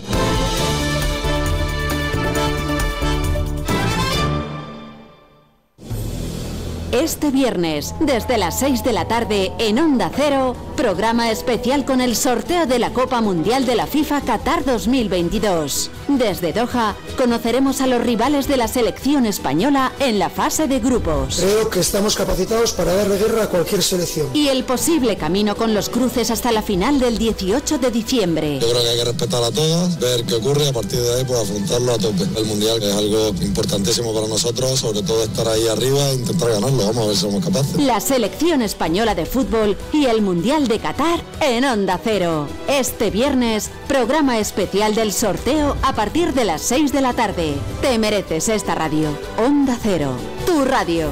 Este viernes, desde las seis de la tarde, en Onda Cero, programa especial con el sorteo de la Copa Mundial de la FIFA Qatar dos mil veintidós. Desde Doha, conoceremos a los rivales de la selección española en la fase de grupos. Creo que estamos capacitados para darle guerra a cualquier selección. Y el posible camino con los cruces hasta la final del dieciocho de diciembre. Yo creo que hay que respetar a todas, ver qué ocurre y a partir de ahí pues afrontarlo a tope. El Mundial, que es algo importantísimo para nosotros, sobre todo estar ahí arriba e intentar ganarlo. Vamos a ver si somos capaces. La selección española de fútbol y el Mundial de Qatar en Onda Cero. Este viernes, programa especial del sorteo a partir de las seis de la tarde. Te mereces esta radio. Onda Cero, tu radio.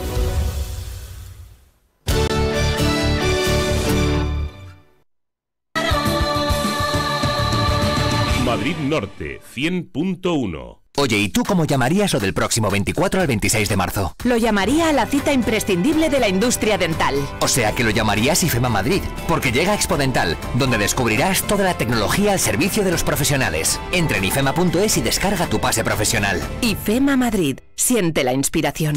Madrid Norte, cien punto uno. Oye, ¿y tú cómo llamarías lo del próximo veinticuatro al veintiséis de marzo? Lo llamaría a la cita imprescindible de la industria dental. O sea que lo llamarías IFEMA Madrid, porque llega Expo Dental, donde descubrirás toda la tecnología al servicio de los profesionales. Entra en ifema punto es y descarga tu pase profesional. IFEMA Madrid, siente la inspiración.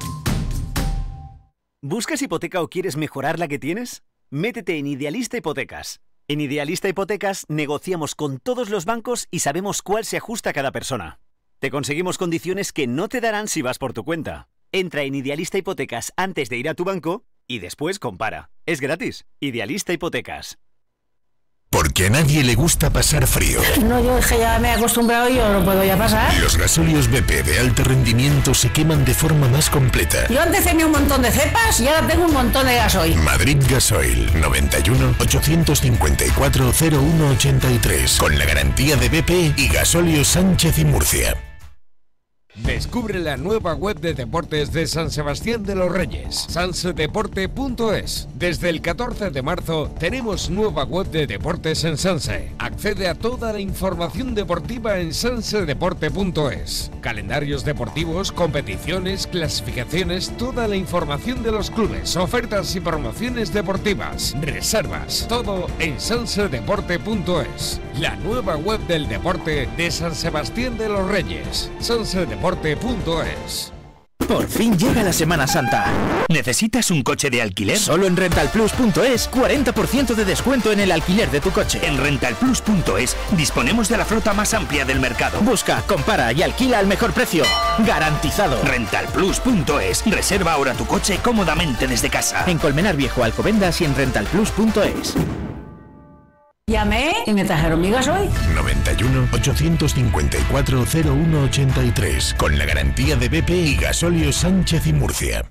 ¿Buscas hipoteca o quieres mejorar la que tienes? Métete en Idealista Hipotecas. En Idealista Hipotecas negociamos con todos los bancos y sabemos cuál se ajusta a cada persona. Te conseguimos condiciones que no te darán si vas por tu cuenta. Entra en Idealista Hipotecas antes de ir a tu banco y después compara. Es gratis. Idealista Hipotecas. Porque a nadie le gusta pasar frío. No, yo es que ya me he acostumbrado y yo no puedo ya pasar. Los gasóleos B P de alto rendimiento se queman de forma más completa. Yo antes tenía un montón de cepas y ahora tengo un montón de gasoil. Madrid Gasoil, noventa y uno, ochocientos cincuenta y cuatro, cero uno ochenta y tres. Con la garantía de B P y Gasóleo Sánchez y Murcia. Descubre la nueva web de deportes de San Sebastián de los Reyes, sansedeporte punto es. Desde el catorce de marzo tenemos nueva web de deportes en Sanse. Accede a toda la información deportiva en sansedeporte punto es. Calendarios deportivos, competiciones, clasificaciones, toda la información de los clubes, ofertas y promociones deportivas, reservas, todo en sansedeporte punto es. La nueva web del deporte de San Sebastián de los Reyes, sansedeporte punto es. Por fin llega la Semana Santa. ¿Necesitas un coche de alquiler? Solo en rentalplus punto es, cuarenta por ciento de descuento en el alquiler de tu coche. En rentalplus punto es disponemos de la flota más amplia del mercado. Busca, compara y alquila al mejor precio. Garantizado. rentalplus punto es. Reserva ahora tu coche cómodamente desde casa. En Colmenar Viejo, Alcobendas y en rentalplus punto es. Llamé y me trajeron mi gasoil. noventa y uno, ochocientos cincuenta y cuatro, cero uno ochenta y tres. Con la garantía de B P y Gasóleo Sánchez y Murcia.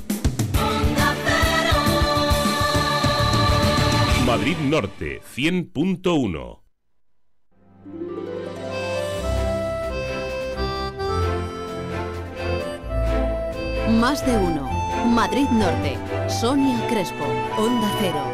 Madrid Norte, cien punto uno. Más de uno. Madrid Norte. Sonia Crespo. Onda Cero.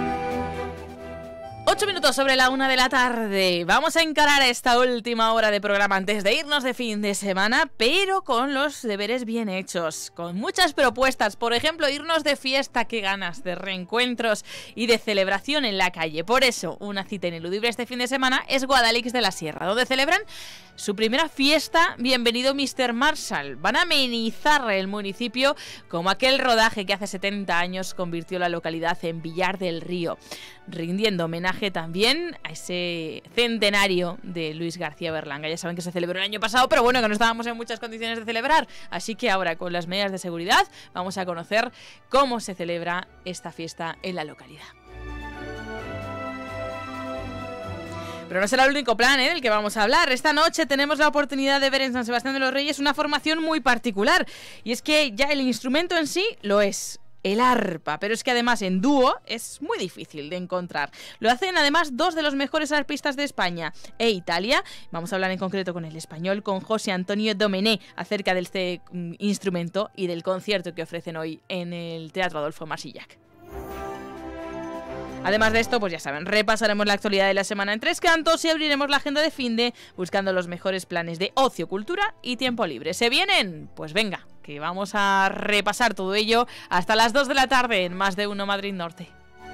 Ocho minutos sobre la una de la tarde. Vamos a encarar esta última hora de programa antes de irnos de fin de semana, pero con los deberes bien hechos, con muchas propuestas. Por ejemplo, irnos de fiesta, qué ganas de reencuentros y de celebración en la calle. Por eso, una cita ineludible este fin de semana es Guadalix de la Sierra, donde celebran su primera fiesta Bienvenido mister Marshall. Van a amenizar el municipio como aquel rodaje que hace setenta años convirtió la localidad en Villar del Río, rindiendo homenaje también a ese centenario de Luis García Berlanga. Ya saben que se celebró el año pasado, pero bueno, que no estábamos en muchas condiciones de celebrar, así que ahora con las medidas de seguridad vamos a conocer cómo se celebra esta fiesta en la localidad. Pero no será el único plan, ¿eh?, del que vamos a hablar. Esta noche tenemos la oportunidad de ver en San Sebastián de los Reyes una formación muy particular. Y es que ya el instrumento en sí lo es. El arpa, pero es que además en dúo es muy difícil de encontrar. Lo hacen además dos de los mejores arpistas de España e Italia. Vamos a hablar en concreto con el español, con José Antonio Domené, acerca de este mm, instrumento y del concierto que ofrecen hoy en el Teatro Adolfo Masillac. Además de esto, pues ya saben, repasaremos la actualidad de la semana en Tres Cantos y abriremos la agenda de finde buscando los mejores planes de ocio, cultura y tiempo libre. ¿Se vienen? Pues venga, que vamos a repasar todo ello hasta las dos de la tarde en Más de Uno Madrid Norte.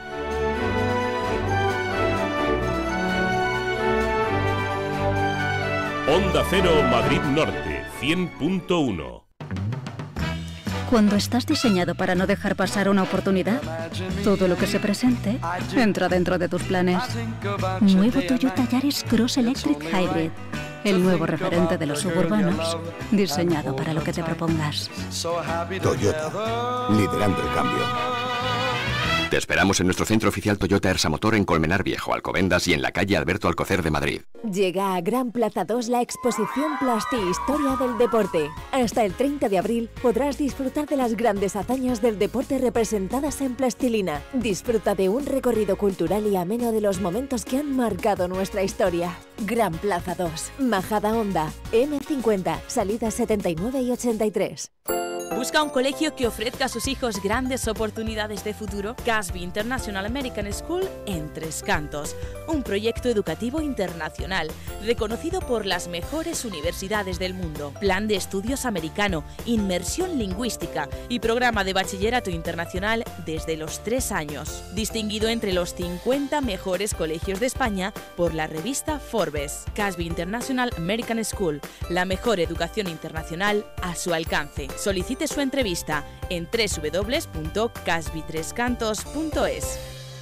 Onda Cero Madrid Norte, cien punto uno. Cuando estás diseñado para no dejar pasar una oportunidad, todo lo que se presente entra dentro de tus planes. Nuevo Toyota Yaris Cross Electric Hybrid, el nuevo referente de los suburbanos, diseñado para lo que te propongas. Toyota, liderando el cambio. Te esperamos en nuestro centro oficial Toyota Ersa Motor en Colmenar Viejo, Alcobendas y en la calle Alberto Alcocer de Madrid. Llega a Gran Plaza dos la exposición Plasti Historia del Deporte. Hasta el treinta de abril podrás disfrutar de las grandes hazañas del deporte representadas en plastilina. Disfruta de un recorrido cultural y ameno de los momentos que han marcado nuestra historia. Gran Plaza dos, Majada Honda, eme cincuenta, salidas setenta y nueve y ochenta y tres. ¿Busca un colegio que ofrezca a sus hijos grandes oportunidades de futuro? Casby International American School en Tres Cantos. Un proyecto educativo internacional, reconocido por las mejores universidades del mundo. Plan de estudios americano, inmersión lingüística y programa de bachillerato internacional desde los tres años. Distinguido entre los cincuenta mejores colegios de España por la revista Forbes. Casby International American School, la mejor educación internacional a su alcance. Solicite su entrevista en doble u doble u doble u punto casby tres cantos punto es.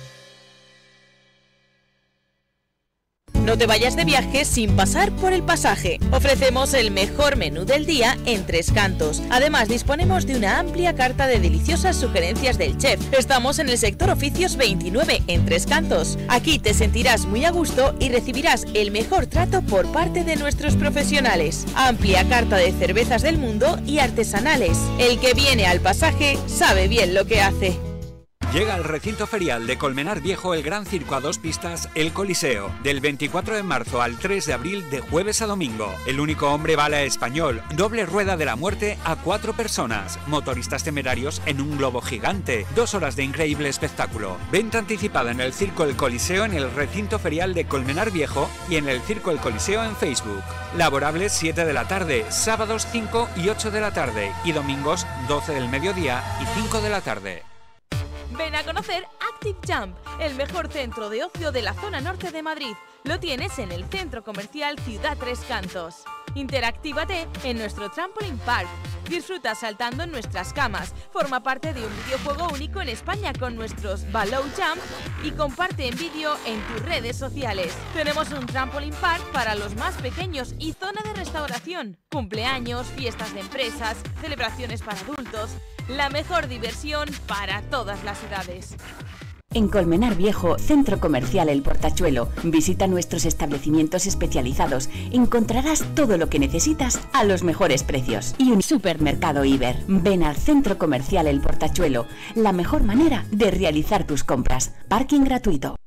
No te vayas de viaje sin pasar por el pasaje. Ofrecemos el mejor menú del día en Tres Cantos. Además, disponemos de una amplia carta de deliciosas sugerencias del chef. Estamos en el sector oficios veintinueve en Tres Cantos. Aquí te sentirás muy a gusto y recibirás el mejor trato por parte de nuestros profesionales. Amplia carta de cervezas del mundo y artesanales. El que viene al pasaje sabe bien lo que hace. Llega al recinto ferial de Colmenar Viejo el gran circo a dos pistas, El Coliseo, del veinticuatro de marzo al tres de abril de jueves a domingo. El único hombre bala español, doble rueda de la muerte a cuatro personas, motoristas temerarios en un globo gigante, dos horas de increíble espectáculo. Venta anticipada en el Circo El Coliseo en el recinto ferial de Colmenar Viejo y en el Circo El Coliseo en Facebook. Laborables siete de la tarde, sábados cinco y ocho de la tarde y domingos doce del mediodía y cinco de la tarde. Ven a conocer Active Jump, el mejor centro de ocio de la zona norte de Madrid. Lo tienes en el Centro Comercial Ciudad Tres Cantos. Interactívate en nuestro Trampoline Park. Disfruta saltando en nuestras camas. Forma parte de un videojuego único en España con nuestros Ballow Jump y comparte en vídeo en tus redes sociales. Tenemos un Trampoline Park para los más pequeños y zona de restauración. Cumpleaños, fiestas de empresas, celebraciones para adultos. La mejor diversión para todas las edades. En Colmenar Viejo, Centro Comercial El Portachuelo. Visita nuestros establecimientos especializados. Encontrarás todo lo que necesitas a los mejores precios. Y un supermercado Iber. Ven al Centro Comercial El Portachuelo. La mejor manera de realizar tus compras. Parking gratuito.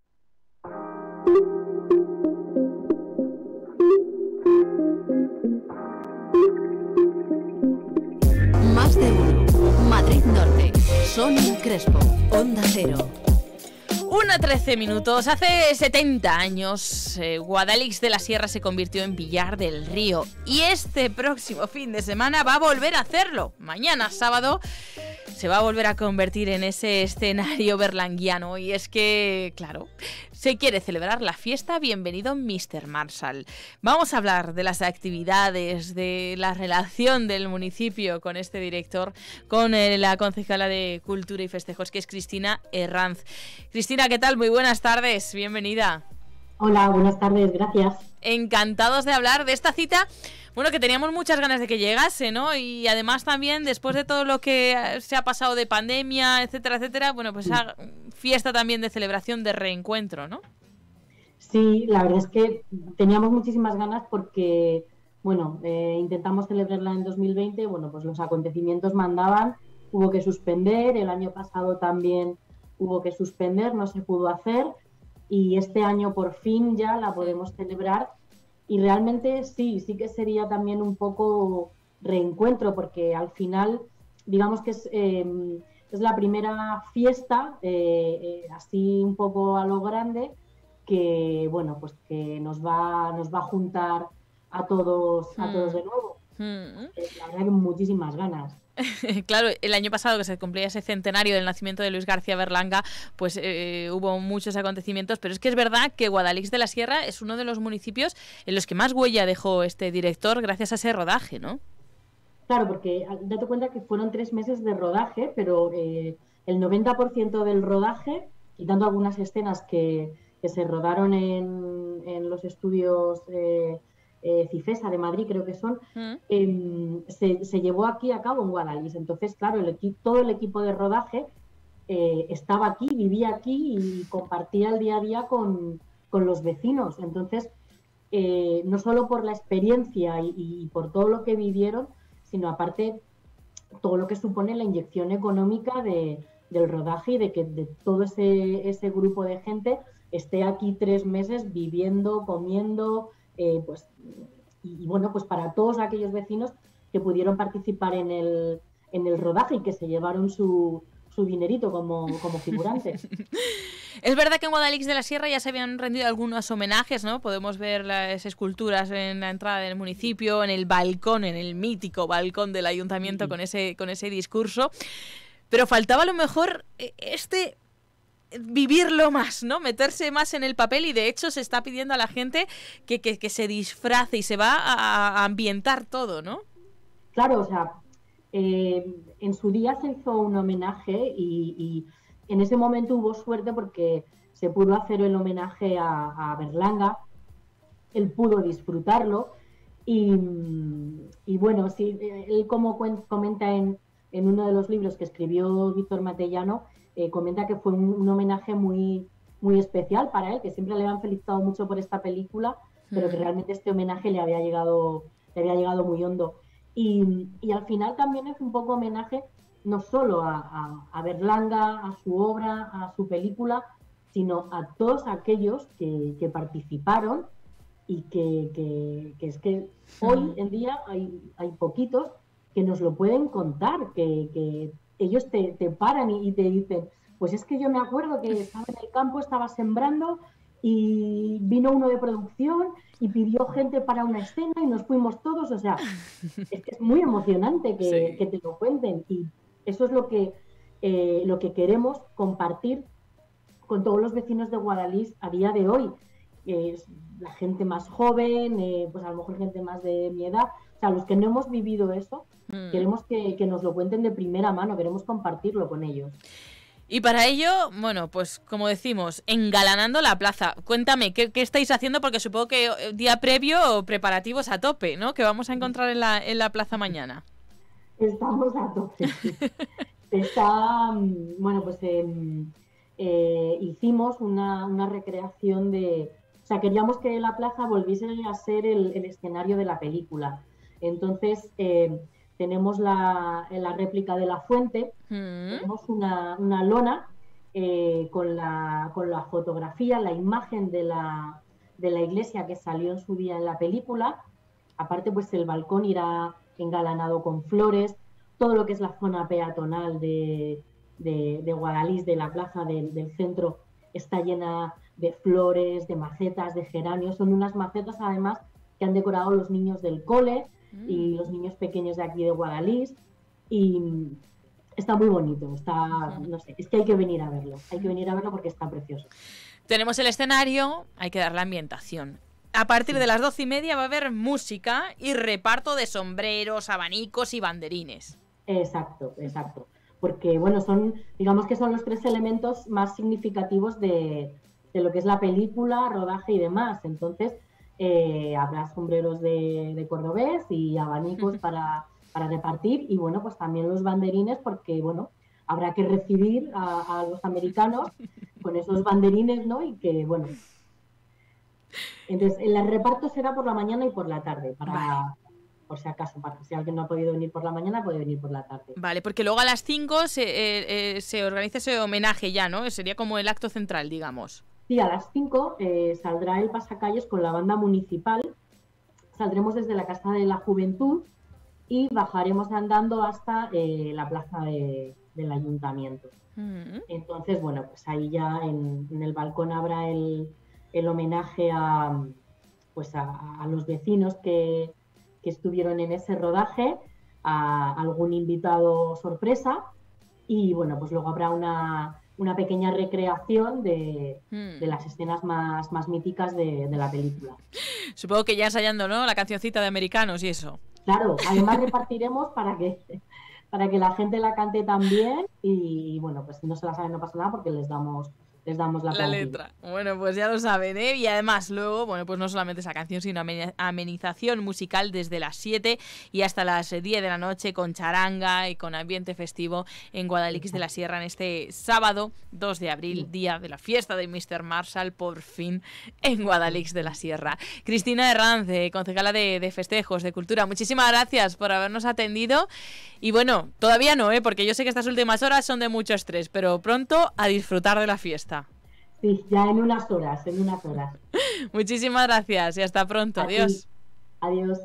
Más de Uno. Madrid Norte. Sonia Crespo. Onda Cero. Una trece minutos. Hace setenta años, eh, Guadalix de la Sierra se convirtió en Villar del Río. Y este próximo fin de semana va a volver a hacerlo. Mañana, sábado, se va a volver a convertir en ese escenario berlanguiano. Y es que, claro, se quiere celebrar la fiesta Bienvenido míster Marshall. Vamos a hablar de las actividades, de la relación del municipio con este director, con eh, la concejala de Cultura y Festejos, que es Cristina Herranz. Cristina, ¿qué tal? Muy buenas tardes, bienvenida. Hola, buenas tardes, gracias. Encantados de hablar de esta cita, bueno, que teníamos muchas ganas de que llegase, ¿no? Y además también, después de todo lo que se ha pasado de pandemia, etcétera, etcétera, bueno, pues esa fiesta también de celebración, de reencuentro, ¿no? Sí, la verdad es que teníamos muchísimas ganas porque, bueno, eh, intentamos celebrarla en dos mil veinte, bueno, pues los acontecimientos mandaban, hubo que suspender, el año pasado también hubo que suspender, no se pudo hacer y este año por fin ya la podemos celebrar y realmente sí, sí que sería también un poco reencuentro porque al final, digamos que es, eh, es la primera fiesta, eh, eh, así un poco a lo grande, que bueno, pues que nos va, nos va a juntar a todos, a todos de nuevo. Mm. La verdad que muchísimas ganas. Claro, el año pasado que se cumplía ese centenario del nacimiento de Luis García Berlanga, pues eh, hubo muchos acontecimientos, pero es que es verdad que Guadalix de la Sierra es uno de los municipios en los que más huella dejó este director gracias a ese rodaje, ¿no? Claro, porque date cuenta que fueron tres meses de rodaje, pero eh, el noventa por ciento del rodaje, quitando algunas escenas que, que se rodaron en, en los estudios eh, eh, Cifesa de Madrid, creo que son, mm. eh, se, se llevó aquí a cabo en Guadalix. Entonces, claro, el equi- todo el equipo de rodaje eh, estaba aquí, vivía aquí y compartía el día a día con, con los vecinos. Entonces, eh, no solo por la experiencia y, y por todo lo que vivieron, sino aparte todo lo que supone la inyección económica de, del rodaje y de que de todo ese, ese grupo de gente esté aquí tres meses viviendo, comiendo, eh, pues y, y bueno, pues para todos aquellos vecinos que pudieron participar en el, en el rodaje y que se llevaron su, su dinerito como, como figurantes. Es verdad que en Guadalix de la Sierra ya se habían rendido algunos homenajes, ¿no? Podemos ver las esculturas en la entrada del municipio, en el balcón, en el mítico balcón del ayuntamiento sí. con ese con ese discurso. Pero faltaba a lo mejor este vivirlo más, ¿no? Meterse más en el papel y de hecho se está pidiendo a la gente que, que, que se disfrace y se va a, a ambientar todo, ¿no? Claro, o sea, eh, en su día se hizo un homenaje y... y en ese momento hubo suerte porque se pudo hacer el homenaje a, a Berlanga, él pudo disfrutarlo y, y bueno, sí, él como comenta en, en uno de los libros que escribió Víctor Matellano, eh, comenta que fue un, un homenaje muy, muy especial para él, que siempre le habían felicitado mucho por esta película, pero que realmente este homenaje le había llegado, le había llegado muy hondo. Y, y al final también es un poco homenaje no solo a, a, a Berlanga, a su obra, a su película, sino a todos aquellos que, que participaron y que, que, que es que hoy en día hay, hay poquitos que nos lo pueden contar, que, que ellos te, te paran y, y te dicen, pues es que yo me acuerdo que estaba en el campo, estaba sembrando y vino uno de producción y pidió gente para una escena y nos fuimos todos, o sea, es que es muy emocionante que, sí. que te lo cuenten y eso es lo que, eh, lo que queremos compartir con todos los vecinos de Guadalix a día de hoy. Eh, la gente más joven, eh, pues a lo mejor gente más de mi edad. O sea, los que no hemos vivido eso, mm. queremos que, que nos lo cuenten de primera mano, queremos compartirlo con ellos. Y para ello, bueno, pues como decimos, engalanando la plaza. Cuéntame, ¿qué, qué estáis haciendo? Porque supongo que día previo preparativos a tope, ¿no? Que vamos a encontrar en la, en la plaza mañana. Estamos a tope. Está, bueno, pues eh, eh, hicimos una, una recreación de... O sea, queríamos que la plaza volviese a ser el, el escenario de la película. Entonces, eh, tenemos la, la réplica de la fuente, mm. tenemos una, una lona eh, con, la, con la fotografía, la imagen de la, de la iglesia que salió en su día en la película. Aparte, pues el balcón irá engalanado con flores, todo lo que es la zona peatonal de, de, de Guadalix, de la plaza del, del centro, está llena de flores, de macetas, de geranios. Son unas macetas, además, que han decorado los niños del cole mm. y los niños pequeños de aquí de Guadalix. Y está muy bonito, está, no sé, es que hay que venir a verlo, hay que venir a verlo porque está precioso. Tenemos el escenario, hay que dar la ambientación. A partir de las doce y media va a haber música y reparto de sombreros, abanicos y banderines. Exacto, exacto. Porque, bueno, son, digamos que son los tres elementos más significativos de, de lo que es la película, rodaje y demás. Entonces, eh, habrá sombreros de, de cordobés y abanicos para, para repartir. Y, bueno, pues también los banderines porque, bueno, habrá que recibir a, a los americanos con esos banderines, ¿no? Y que, bueno... Entonces, el reparto será por la mañana y por la tarde, para, vale. por si acaso, para si alguien no ha podido venir por la mañana, puede venir por la tarde. Vale, porque luego a las cinco se, eh, eh, se organiza ese homenaje ya, ¿no? Sería como el acto central, digamos. Sí, a las cinco eh, saldrá el pasacalles con la banda municipal. Saldremos desde la Casa de la Juventud y bajaremos andando hasta eh, la plaza de, del Ayuntamiento. Mm. Entonces, bueno, pues ahí ya en, en el balcón habrá el, el homenaje a, pues a, a los vecinos que, que estuvieron en ese rodaje, a algún invitado sorpresa y, bueno, pues luego habrá una... una pequeña recreación de, hmm. de las escenas más, más míticas de, de la película. Supongo que ya ensayando, ¿no? La cancioncita de Americanos y eso. Claro, además repartiremos para que, para que la gente la cante también y, bueno, pues si no se la saben no pasa nada porque les damos... les damos la, la letra. Bueno, pues ya lo saben, ¿eh? Y además luego, bueno, pues no solamente esa canción, sino amenización musical desde las siete y hasta las diez de la noche con charanga y con ambiente festivo en Guadalix de la Sierra en este sábado dos de abril, día de la fiesta de míster Marshall, por fin en Guadalix de la Sierra. Cristina Herranz, eh, concejala de, de Festejos, de Cultura, muchísimas gracias por habernos atendido. Y bueno, todavía no, ¿eh? Porque yo sé que estas últimas horas son de mucho estrés, pero pronto a disfrutar de la fiesta. Sí, ya en unas horas, en unas horas. Muchísimas gracias y hasta pronto. Aquí. Adiós. Adiós.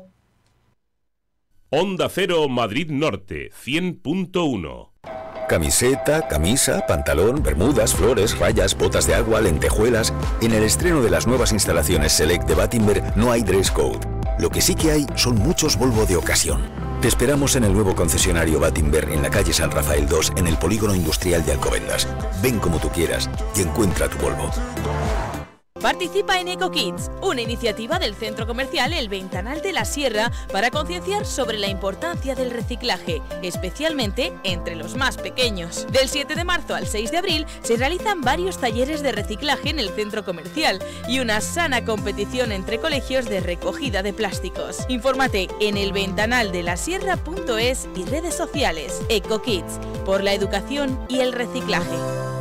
Onda Cero Madrid Norte, cien punto uno. Camiseta, camisa, pantalón, bermudas, flores, rayas, botas de agua, lentejuelas. En el estreno de las nuevas instalaciones Select de Battenberg no hay dress code. Lo que sí que hay son muchos Volvo de ocasión. Te esperamos en el nuevo concesionario Battenberg en la calle San Rafael dos, en el polígono industrial de Alcobendas. Ven como tú quieras y encuentra tu Volvo. Participa en EcoKids, una iniciativa del Centro Comercial El Ventanal de la Sierra para concienciar sobre la importancia del reciclaje, especialmente entre los más pequeños. Del siete de marzo al seis de abril se realizan varios talleres de reciclaje en el Centro Comercial y una sana competición entre colegios de recogida de plásticos. Infórmate en el ventanal de la sierra punto es y redes sociales. EcoKids, por la educación y el reciclaje.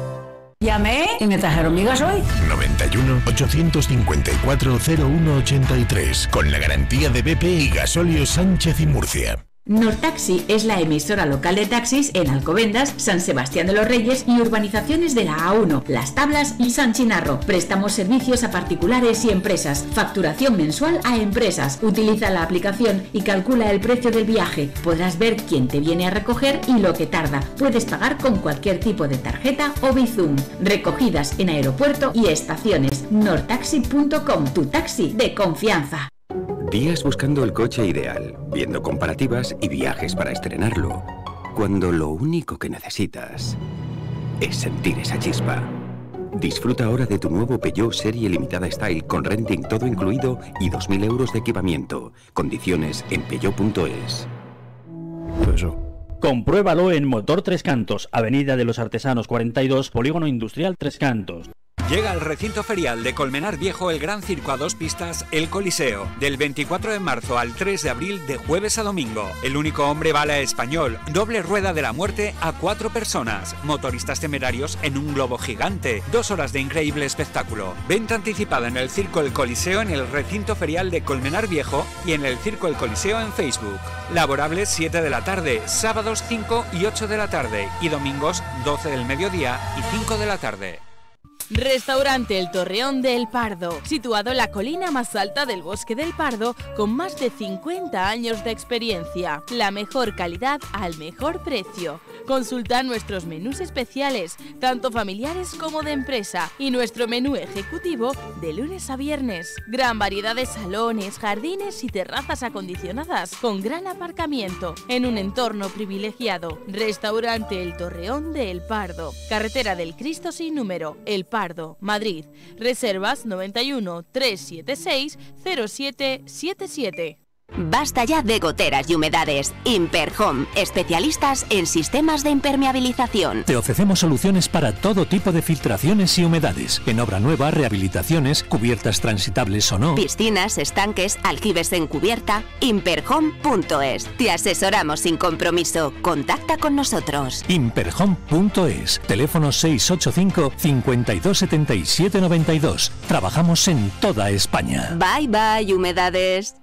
Llamé y me trajeron mi gasoil. noventa y uno, ochocientos cincuenta y cuatro, cero uno ochenta y tres. Con la garantía de B P y Gasóleo Sánchez y Murcia. Nortaxi es la emisora local de taxis en Alcobendas, San Sebastián de los Reyes y urbanizaciones de la A uno, Las Tablas y San Chinarro. Prestamos servicios a particulares y empresas. Facturación mensual a empresas. Utiliza la aplicación y calcula el precio del viaje. Podrás ver quién te viene a recoger y lo que tarda. Puedes pagar con cualquier tipo de tarjeta o Bizum. Recogidas en aeropuerto y estaciones. nortaxi punto com, tu taxi de confianza. Días buscando el coche ideal, viendo comparativas y viajes para estrenarlo, cuando lo único que necesitas es sentir esa chispa. Disfruta ahora de tu nuevo Peugeot Serie Limitada Style con renting todo incluido y dos mil euros de equipamiento. Condiciones en peugeot punto es. Eso. Compruébalo en Motor Tres Cantos, Avenida de los Artesanos cuarenta y dos, Polígono Industrial Tres Cantos. Llega al recinto ferial de Colmenar Viejo el gran circo a dos pistas, El Coliseo, del veinticuatro de marzo al tres de abril de jueves a domingo. El único hombre bala español, doble rueda de la muerte a cuatro personas, motoristas temerarios en un globo gigante, dos horas de increíble espectáculo. Venta anticipada en el Circo El Coliseo en el recinto ferial de Colmenar Viejo y en el Circo El Coliseo en Facebook. Laborables siete de la tarde, sábados cinco y ocho de la tarde y domingos doce del mediodía y cinco de la tarde. Restaurante El Torreón del Pardo, situado en la colina más alta del Bosque del Pardo, con más de cincuenta años de experiencia. La mejor calidad al mejor precio. Consulta nuestros menús especiales, tanto familiares como de empresa, y nuestro menú ejecutivo de lunes a viernes. Gran variedad de salones, jardines y terrazas acondicionadas, con gran aparcamiento, en un entorno privilegiado. Restaurante El Torreón del Pardo, carretera del Cristo sin número, El Pardo, Madrid. Reservas noventa y uno, trescientos setenta y seis, cero siete siete siete. Basta ya de goteras y humedades. Imperhome, especialistas en sistemas de impermeabilización. Te ofrecemos soluciones para todo tipo de filtraciones y humedades. En obra nueva, rehabilitaciones, cubiertas transitables o no. Piscinas, estanques, aljibes en cubierta. Imperhome punto es. Te asesoramos sin compromiso. Contacta con nosotros. Imperhome punto es. Teléfono seis ocho cinco, cinco dos siete siete nueve dos. Trabajamos en toda España. Bye bye, humedades.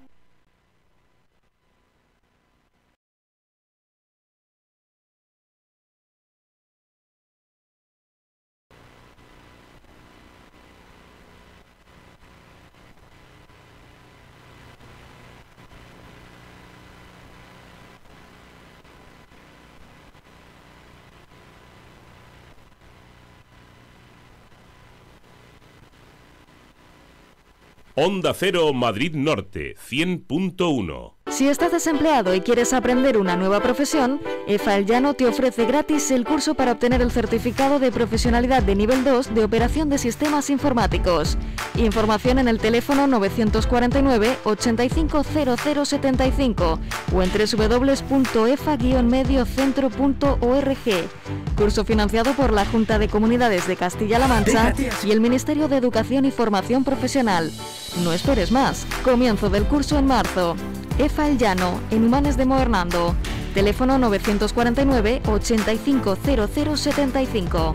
Onda Cero Madrid Norte, cien punto uno. Si estás desempleado y quieres aprender una nueva profesión, EFA El Llano te ofrece gratis el curso para obtener el certificado de profesionalidad de nivel dos de operación de sistemas informáticos. Información en el teléfono novecientos cuarenta y nueve, ochenta y cinco cero cero setenta y cinco o en doble u doble u doble u punto efa guion medio centro punto org. Curso financiado por la Junta de Comunidades de Castilla-La Mancha y el Ministerio de Educación y Formación Profesional. No esperes más. Comienzo del curso en marzo. EFA El Llano, en Humanes de Moernando. Teléfono novecientos cuarenta y nueve, ochenta y cinco cero cero setenta y cinco.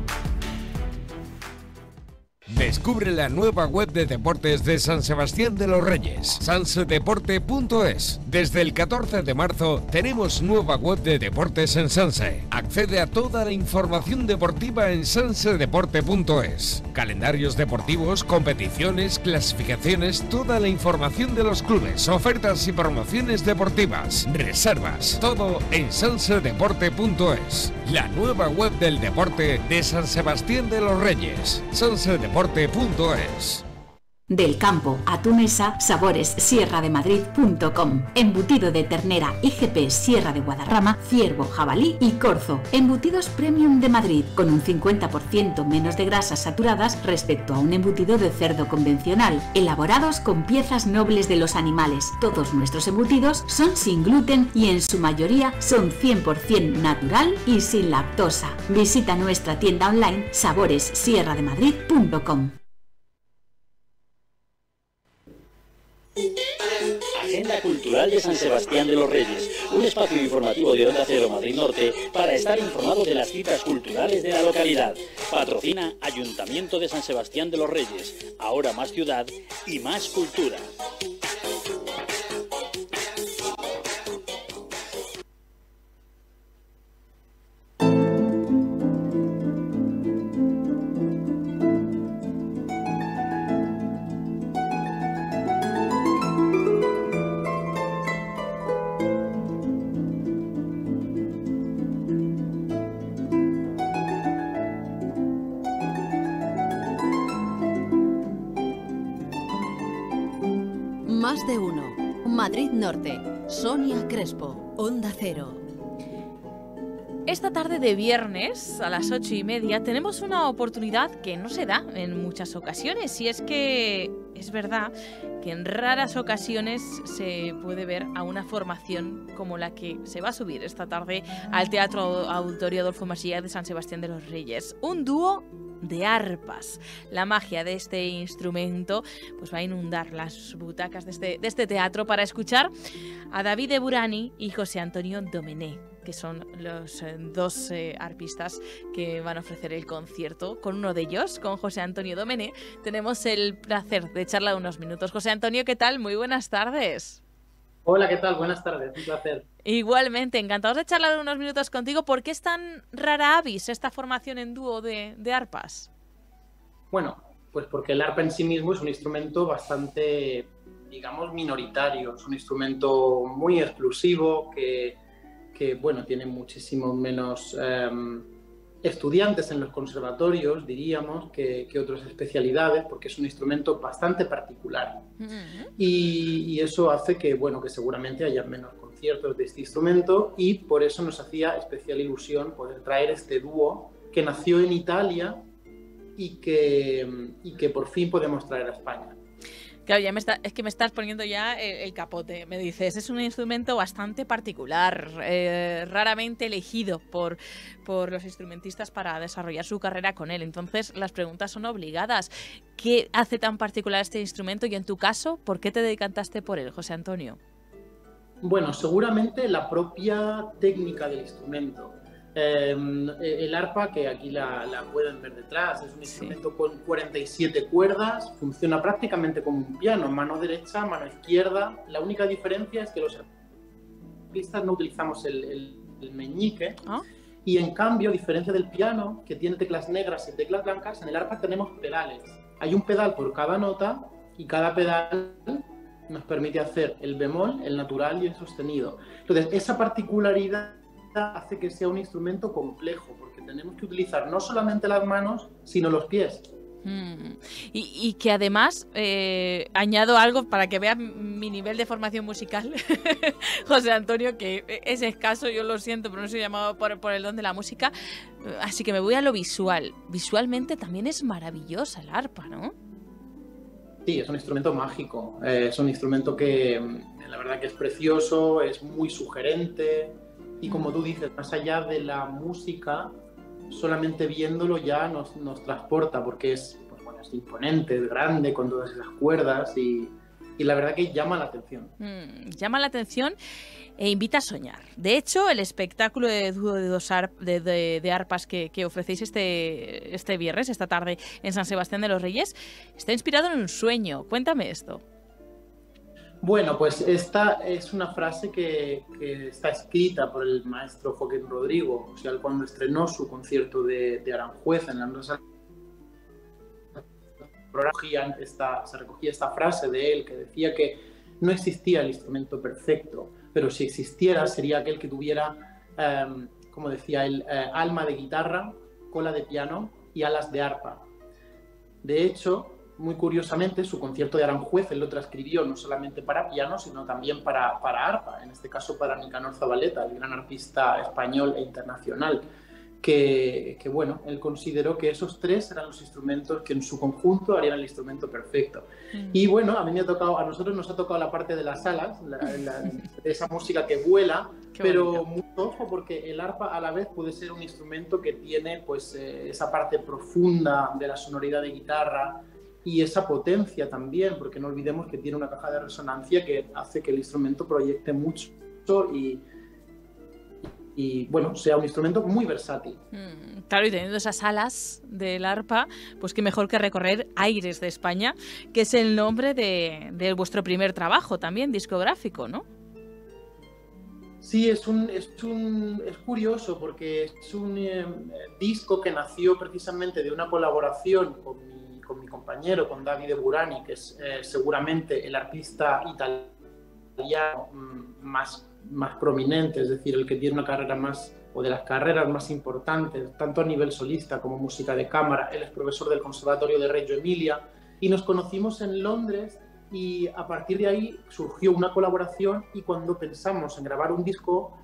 Descubre la nueva web de deportes de San Sebastián de los Reyes, sansedeporte punto es. Desde el catorce de marzo tenemos nueva web de deportes en Sanse. Accede a toda la información deportiva en sansedeporte punto es. Calendarios deportivos, competiciones, clasificaciones, toda la información de los clubes, ofertas y promociones deportivas, reservas, todo en sansedeporte punto es. La nueva web del deporte de San Sebastián de los Reyes, sansedeporte punto es. Del campo a tu mesa, sabores sierra de madrid punto com. Embutido de ternera I G P Sierra de Guadarrama, ciervo, jabalí y corzo. Embutidos premium de Madrid, con un cincuenta por ciento menos de grasas saturadas respecto a un embutido de cerdo convencional. Elaborados con piezas nobles de los animales. Todos nuestros embutidos son sin gluten y en su mayoría son cien por ciento natural y sin lactosa. Visita nuestra tienda online sabores sierra de madrid punto com. Agenda Cultural de San Sebastián de los Reyes, un espacio informativo de Onda Cero Madrid Norte para estar informado de las citas culturales de la localidad. Patrocina Ayuntamiento de San Sebastián de los Reyes, ahora más ciudad y más cultura. Más de uno. Madrid Norte. Sonia Crespo. Onda Cero. Esta tarde de viernes a las ocho y media tenemos una oportunidad que no se da en muchas ocasiones, y es que es verdad que en raras ocasiones se puede ver a una formación como la que se va a subir esta tarde al Teatro Auditorio Adolfo Masía de San Sebastián de los Reyes. Un dúo de arpas. La magia de este instrumento pues va a inundar las butacas de este, de este teatro para escuchar a David de Burani y José Antonio Domené, que son los eh, dos eh, arpistas que van a ofrecer el concierto. Con uno de ellos, con José Antonio Domené, tenemos el placer de charlar unos minutos. José Antonio, ¿qué tal? Muy buenas tardes. Hola, ¿qué tal? Buenas tardes, un placer. Igualmente, encantados de charlar unos minutos contigo. ¿Por qué es tan rara avis esta formación en dúo de, de arpas? Bueno, pues porque el arpa en sí mismo es un instrumento bastante, digamos, minoritario. Es un instrumento muy exclusivo que, que bueno, tiene muchísimos menos eh, estudiantes en los conservatorios, diríamos, que, que otras especialidades, porque es un instrumento bastante particular. Uh-huh. y, y eso hace que, bueno, que seguramente haya menos conciertos de este instrumento, y por eso nos hacía especial ilusión poder traer este dúo que nació en Italia y que, y que por fin podemos traer a España. Claro, ya me está, es que me estás poniendo ya el, el capote. Me dices, es un instrumento bastante particular, eh, raramente elegido por, por los instrumentistas para desarrollar su carrera con él. Entonces, las preguntas son obligadas. ¿Qué hace tan particular este instrumento? Y en tu caso, ¿por qué te decantaste por él, José Antonio? Bueno, seguramente la propia técnica del instrumento. Eh, el arpa, que aquí la, la pueden ver detrás, es un instrumento sí. con cuarenta y siete cuerdas, funciona prácticamente como un piano, mano derecha, mano izquierda. La única diferencia es que los arpistas no utilizamos el, el, el meñique, ¿ah? Y en cambio, a diferencia del piano, que tiene teclas negras y teclas blancas, en el arpa tenemos pedales. Hay un pedal por cada nota y cada pedal nos permite hacer el bemol, el natural y el sostenido. Entonces, esa particularidad hace que sea un instrumento complejo, porque tenemos que utilizar no solamente las manos, sino los pies. Mm. Y, y que además, eh, añado algo para que vean mi nivel de formación musical, José Antonio, que es escaso, yo lo siento, pero no soy llamado por, por el don de la música, así que me voy a lo visual. Visualmente también es maravillosa el arpa, ¿no? Sí, es un instrumento mágico, eh, es un instrumento que la verdad que es precioso, es muy sugerente. Y como tú dices, más allá de la música, solamente viéndolo ya nos, nos transporta, porque es, pues, bueno, es imponente, es grande, con todas esas cuerdas y, y la verdad que llama la atención. Mm, llama la atención e invita a soñar. De hecho, el espectáculo de dúo de, dos arp, de, de, de arpas que, que ofrecéis este, este viernes, esta tarde en San Sebastián de los Reyes, está inspirado en un sueño. Cuéntame esto. Bueno, pues esta es una frase que, que está escrita por el maestro Joaquín Rodrigo, o sea, cuando estrenó su concierto de, de Aranjuez en la Universidad, esta, se recogía esta frase de él que decía que no existía el instrumento perfecto, pero si existiera sería aquel que tuviera, eh, como decía él, eh, alma de guitarra, cola de piano y alas de arpa. De hecho, muy curiosamente, su concierto de Aranjuez él lo transcribió no solamente para piano, sino también para, para arpa, en este caso para Nicanor Zabaleta, el gran arpista español e internacional, que, que bueno, él consideró que esos tres eran los instrumentos que en su conjunto harían el instrumento perfecto. Mm. Y bueno, a mí me ha tocado, a nosotros nos ha tocado la parte de las alas, la, la, esa música que vuela, Qué pero bonito. Mucho ojo, porque el arpa a la vez puede ser un instrumento que tiene pues eh, esa parte profunda de la sonoridad de guitarra, y esa potencia también, porque no olvidemos que tiene una caja de resonancia que hace que el instrumento proyecte mucho y, y bueno, sea un instrumento muy versátil. Mm, claro, y teniendo esas alas del arpa, pues qué mejor que recorrer aires de España, que es el nombre de, de vuestro primer trabajo también, discográfico, ¿no? Sí, es, un, es, un, es curioso porque es un eh, disco que nació precisamente de una colaboración con mi con mi compañero, con Davide Burani, que es eh, seguramente el artista italiano más, más prominente, es decir, el que tiene una carrera más, o de las carreras más importantes, tanto a nivel solista como música de cámara. Él es profesor del Conservatorio de Reggio Emilia y nos conocimos en Londres y a partir de ahí surgió una colaboración y cuando pensamos en grabar un disco,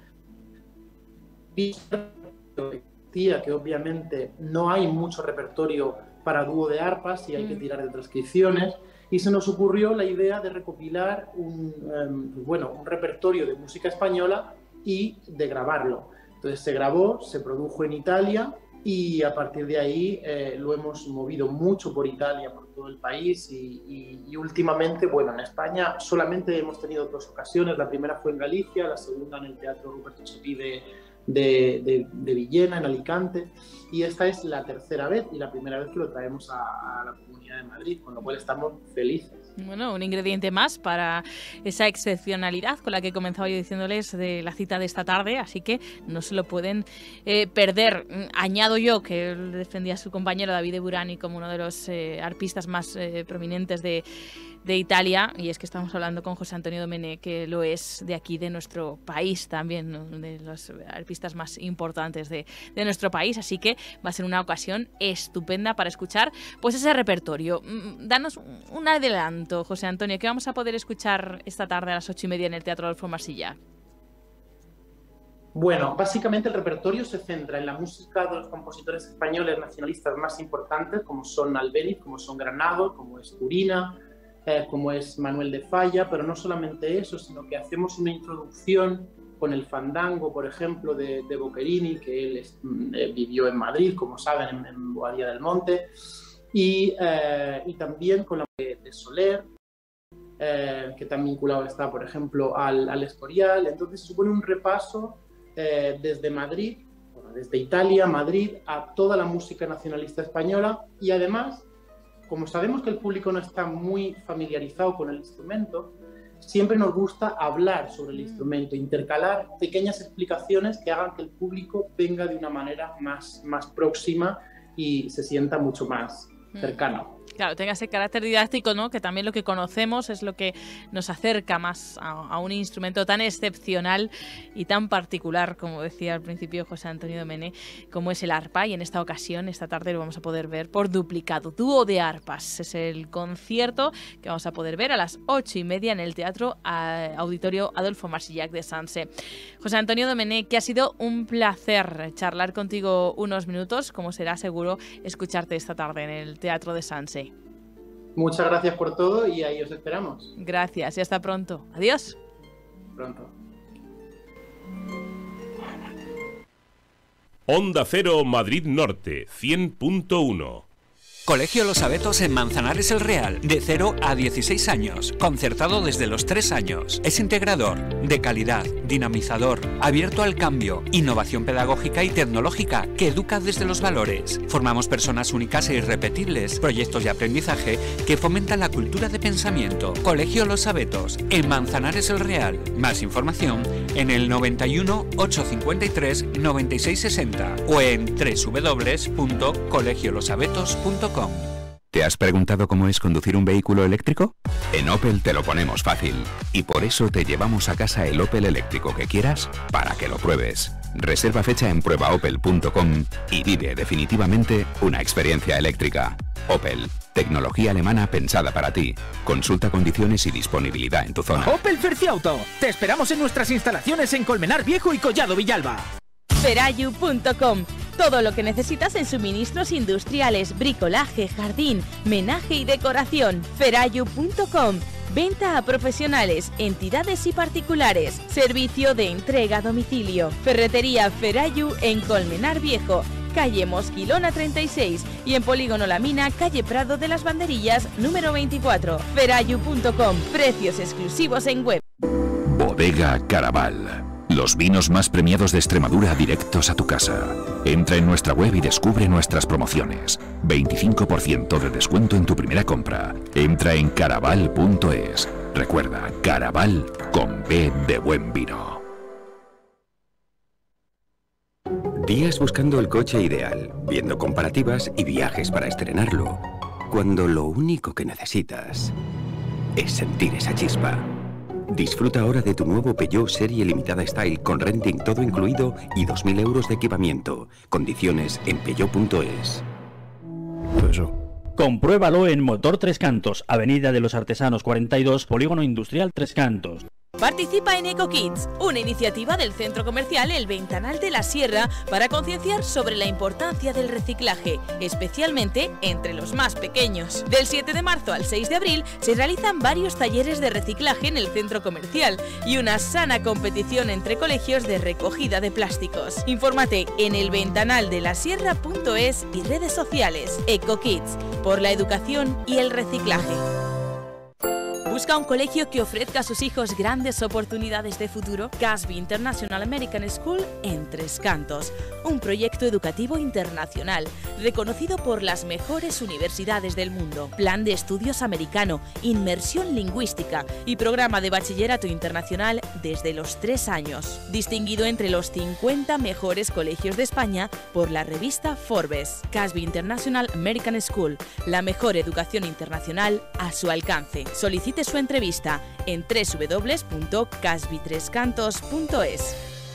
que obviamente no hay mucho repertorio para dúo de arpas y hay que tirar de transcripciones, y se nos ocurrió la idea de recopilar un, um, bueno, un repertorio de música española y de grabarlo. Entonces se grabó, se produjo en Italia y a partir de ahí eh, lo hemos movido mucho por Italia, por todo el país y, y, y últimamente, bueno, en España solamente hemos tenido dos ocasiones. La primera fue en Galicia, la segunda en el Teatro Roberto Chapí de De, de, de Villena, en Alicante, y esta es la tercera vez y la primera vez que lo traemos a, a la Comunidad de Madrid, con lo cual estamos felices. Bueno, un ingrediente más para esa excepcionalidad con la que he comenzado yo diciéndoles de la cita de esta tarde, así que no se lo pueden eh, perder. Añado yo que él defendía a su compañero Davide Burani como uno de los eh, arpistas más eh, prominentes de, de Italia, y es que estamos hablando con José Antonio Domenech, que lo es de aquí, de nuestro país también, ¿no? De los arpistas más importantes de, de nuestro país, así que va a ser una ocasión estupenda para escuchar pues ese repertorio. Danos un adelanto, José Antonio, ¿qué vamos a poder escuchar esta tarde a las ocho y media en el Teatro Adolfo Marsilla? Bueno, básicamente el repertorio se centra en la música de los compositores españoles nacionalistas más importantes, como son Albéniz, como son Granado, como es Turina, eh, como es Manuel de Falla, pero no solamente eso, sino que hacemos una introducción con el fandango, por ejemplo, de, de Boccherini, que él es, eh, vivió en Madrid, como saben, en, en Boadilla del Monte, y, eh, y también con la de, de Soler, eh, que tan vinculado está, por ejemplo, al, al Escorial. Entonces se supone un repaso eh, desde Madrid, bueno, desde Italia, Madrid, a toda la música nacionalista española, y además, como sabemos que el público no está muy familiarizado con el instrumento, siempre nos gusta hablar sobre el instrumento, intercalar pequeñas explicaciones que hagan que el público venga de una manera más, más próxima y se sienta mucho más cercano. Claro, tenga ese carácter didáctico, ¿no? Que también lo que conocemos es lo que nos acerca más a, a un instrumento tan excepcional y tan particular, como decía al principio José Antonio Domenech, como es el arpa. Y en esta ocasión, esta tarde, lo vamos a poder ver por duplicado. Dúo de arpas es el concierto que vamos a poder ver a las ocho y media en el Teatro Auditorio Adolfo Marsillac de Sanse. José Antonio Domenech, que ha sido un placer charlar contigo unos minutos, como será seguro escucharte esta tarde en el Teatro de Sanse. Muchas gracias por todo y ahí os esperamos. Gracias y hasta pronto. Adiós. Pronto. Onda Cero Madrid Norte, cien punto uno. Colegio Los Abetos en Manzanares el Real, de cero a dieciséis años, concertado desde los tres años. Es integrador, de calidad, dinamizador, abierto al cambio, innovación pedagógica y tecnológica que educa desde los valores. Formamos personas únicas e irrepetibles, proyectos de aprendizaje que fomentan la cultura de pensamiento. Colegio Los Abetos, en Manzanares el Real. Más información en el noventa y uno, ochocientos cincuenta y tres, noventa y seis sesenta o en doble u doble u doble u punto colegio los abetos punto com. ¿Te has preguntado cómo es conducir un vehículo eléctrico? En Opel te lo ponemos fácil y por eso te llevamos a casa el Opel eléctrico que quieras para que lo pruebes. Reserva fecha en prueba opel punto com y vive definitivamente una experiencia eléctrica. Opel, tecnología alemana pensada para ti. Consulta condiciones y disponibilidad en tu zona. Opel Ferciauto. Te esperamos en nuestras instalaciones en Colmenar Viejo y Collado Villalba. Ferayu punto com. Todo lo que necesitas en suministros industriales, bricolaje, jardín, menaje y decoración. Ferayu punto com. Venta a profesionales, entidades y particulares. Servicio de entrega a domicilio. Ferretería Ferayu en Colmenar Viejo, calle Mosquilona treinta y seis, y en Polígono La Mina, calle Prado de las Banderillas, número veinticuatro. Ferayu punto com. Precios exclusivos en web. Bodega Caraval. Los vinos más premiados de Extremadura directos a tu casa. Entra en nuestra web y descubre nuestras promociones. veinticinco por ciento de descuento en tu primera compra. Entra en caraval punto es. Recuerda, Caraval con B de buen vino. Días buscando el coche ideal, viendo comparativas y viajes para estrenarlo. Cuando lo único que necesitas es sentir esa chispa. Disfruta ahora de tu nuevo Peugeot Serie Limitada Style con renting todo incluido y dos mil euros de equipamiento. Condiciones en peugeot punto es. Eso. Compruébalo en Motor Tres Cantos, Avenida de los Artesanos cuarenta y dos, Polígono Industrial Tres Cantos. Participa en EcoKids, una iniciativa del Centro Comercial El Ventanal de la Sierra para concienciar sobre la importancia del reciclaje, especialmente entre los más pequeños. Del siete de marzo al seis de abril se realizan varios talleres de reciclaje en el Centro Comercial y una sana competición entre colegios de recogida de plásticos. Infórmate en el ventanal de la sierra punto es y redes sociales. EcoKids, por la educación y el reciclaje. ¿Busca un colegio que ofrezca a sus hijos grandes oportunidades de futuro? Casby International American School en Tres Cantos, un proyecto educativo internacional, reconocido por las mejores universidades del mundo. Plan de estudios americano, inmersión lingüística y programa de bachillerato internacional desde los tres años. Distinguido entre los cincuenta mejores colegios de España por la revista Forbes. Casby International American School, la mejor educación internacional a su alcance. Solicite su entrevista en doble u doble u doble u punto casby tres cantos punto es.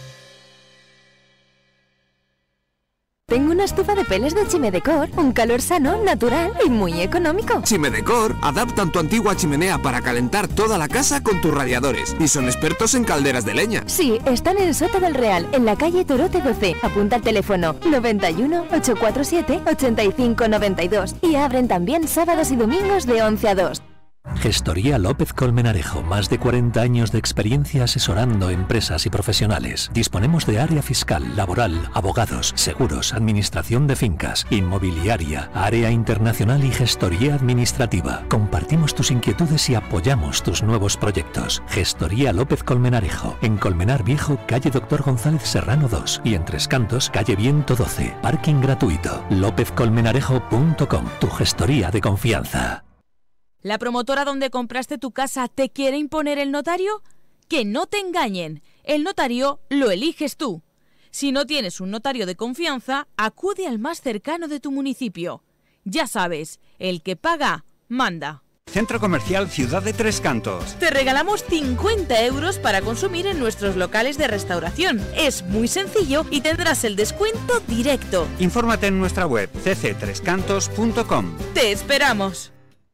Tengo una estufa de peles de Chimedecor, un calor sano, natural y muy económico. Chimedecor adaptan tu antigua chimenea para calentar toda la casa con tus radiadores y son expertos en calderas de leña. Sí, están en Soto del Real, en la calle Torote doce. Apunta al teléfono noventa y uno, ochocientos cuarenta y siete, ochenta y cinco noventa y dos y abren también sábados y domingos de once a dos. Gestoría López Colmenarejo, más de cuarenta años de experiencia asesorando empresas y profesionales. Disponemos de área fiscal, laboral, abogados, seguros, administración de fincas, inmobiliaria, área internacional y gestoría administrativa. Compartimos tus inquietudes y apoyamos tus nuevos proyectos. Gestoría López Colmenarejo, en Colmenar Viejo, calle Doctor González Serrano dos y en Tres Cantos, calle Viento doce. Parking gratuito. lópez colmenarejo punto com, tu gestoría de confianza. ¿La promotora donde compraste tu casa te quiere imponer el notario? ¡Que no te engañen! El notario lo eliges tú. Si no tienes un notario de confianza, acude al más cercano de tu municipio. Ya sabes, el que paga, manda. Centro Comercial Ciudad de Tres Cantos. Te regalamos cincuenta euros para consumir en nuestros locales de restauración. Es muy sencillo y tendrás el descuento directo. Infórmate en nuestra web c c tres cantos punto com. ¡Te esperamos!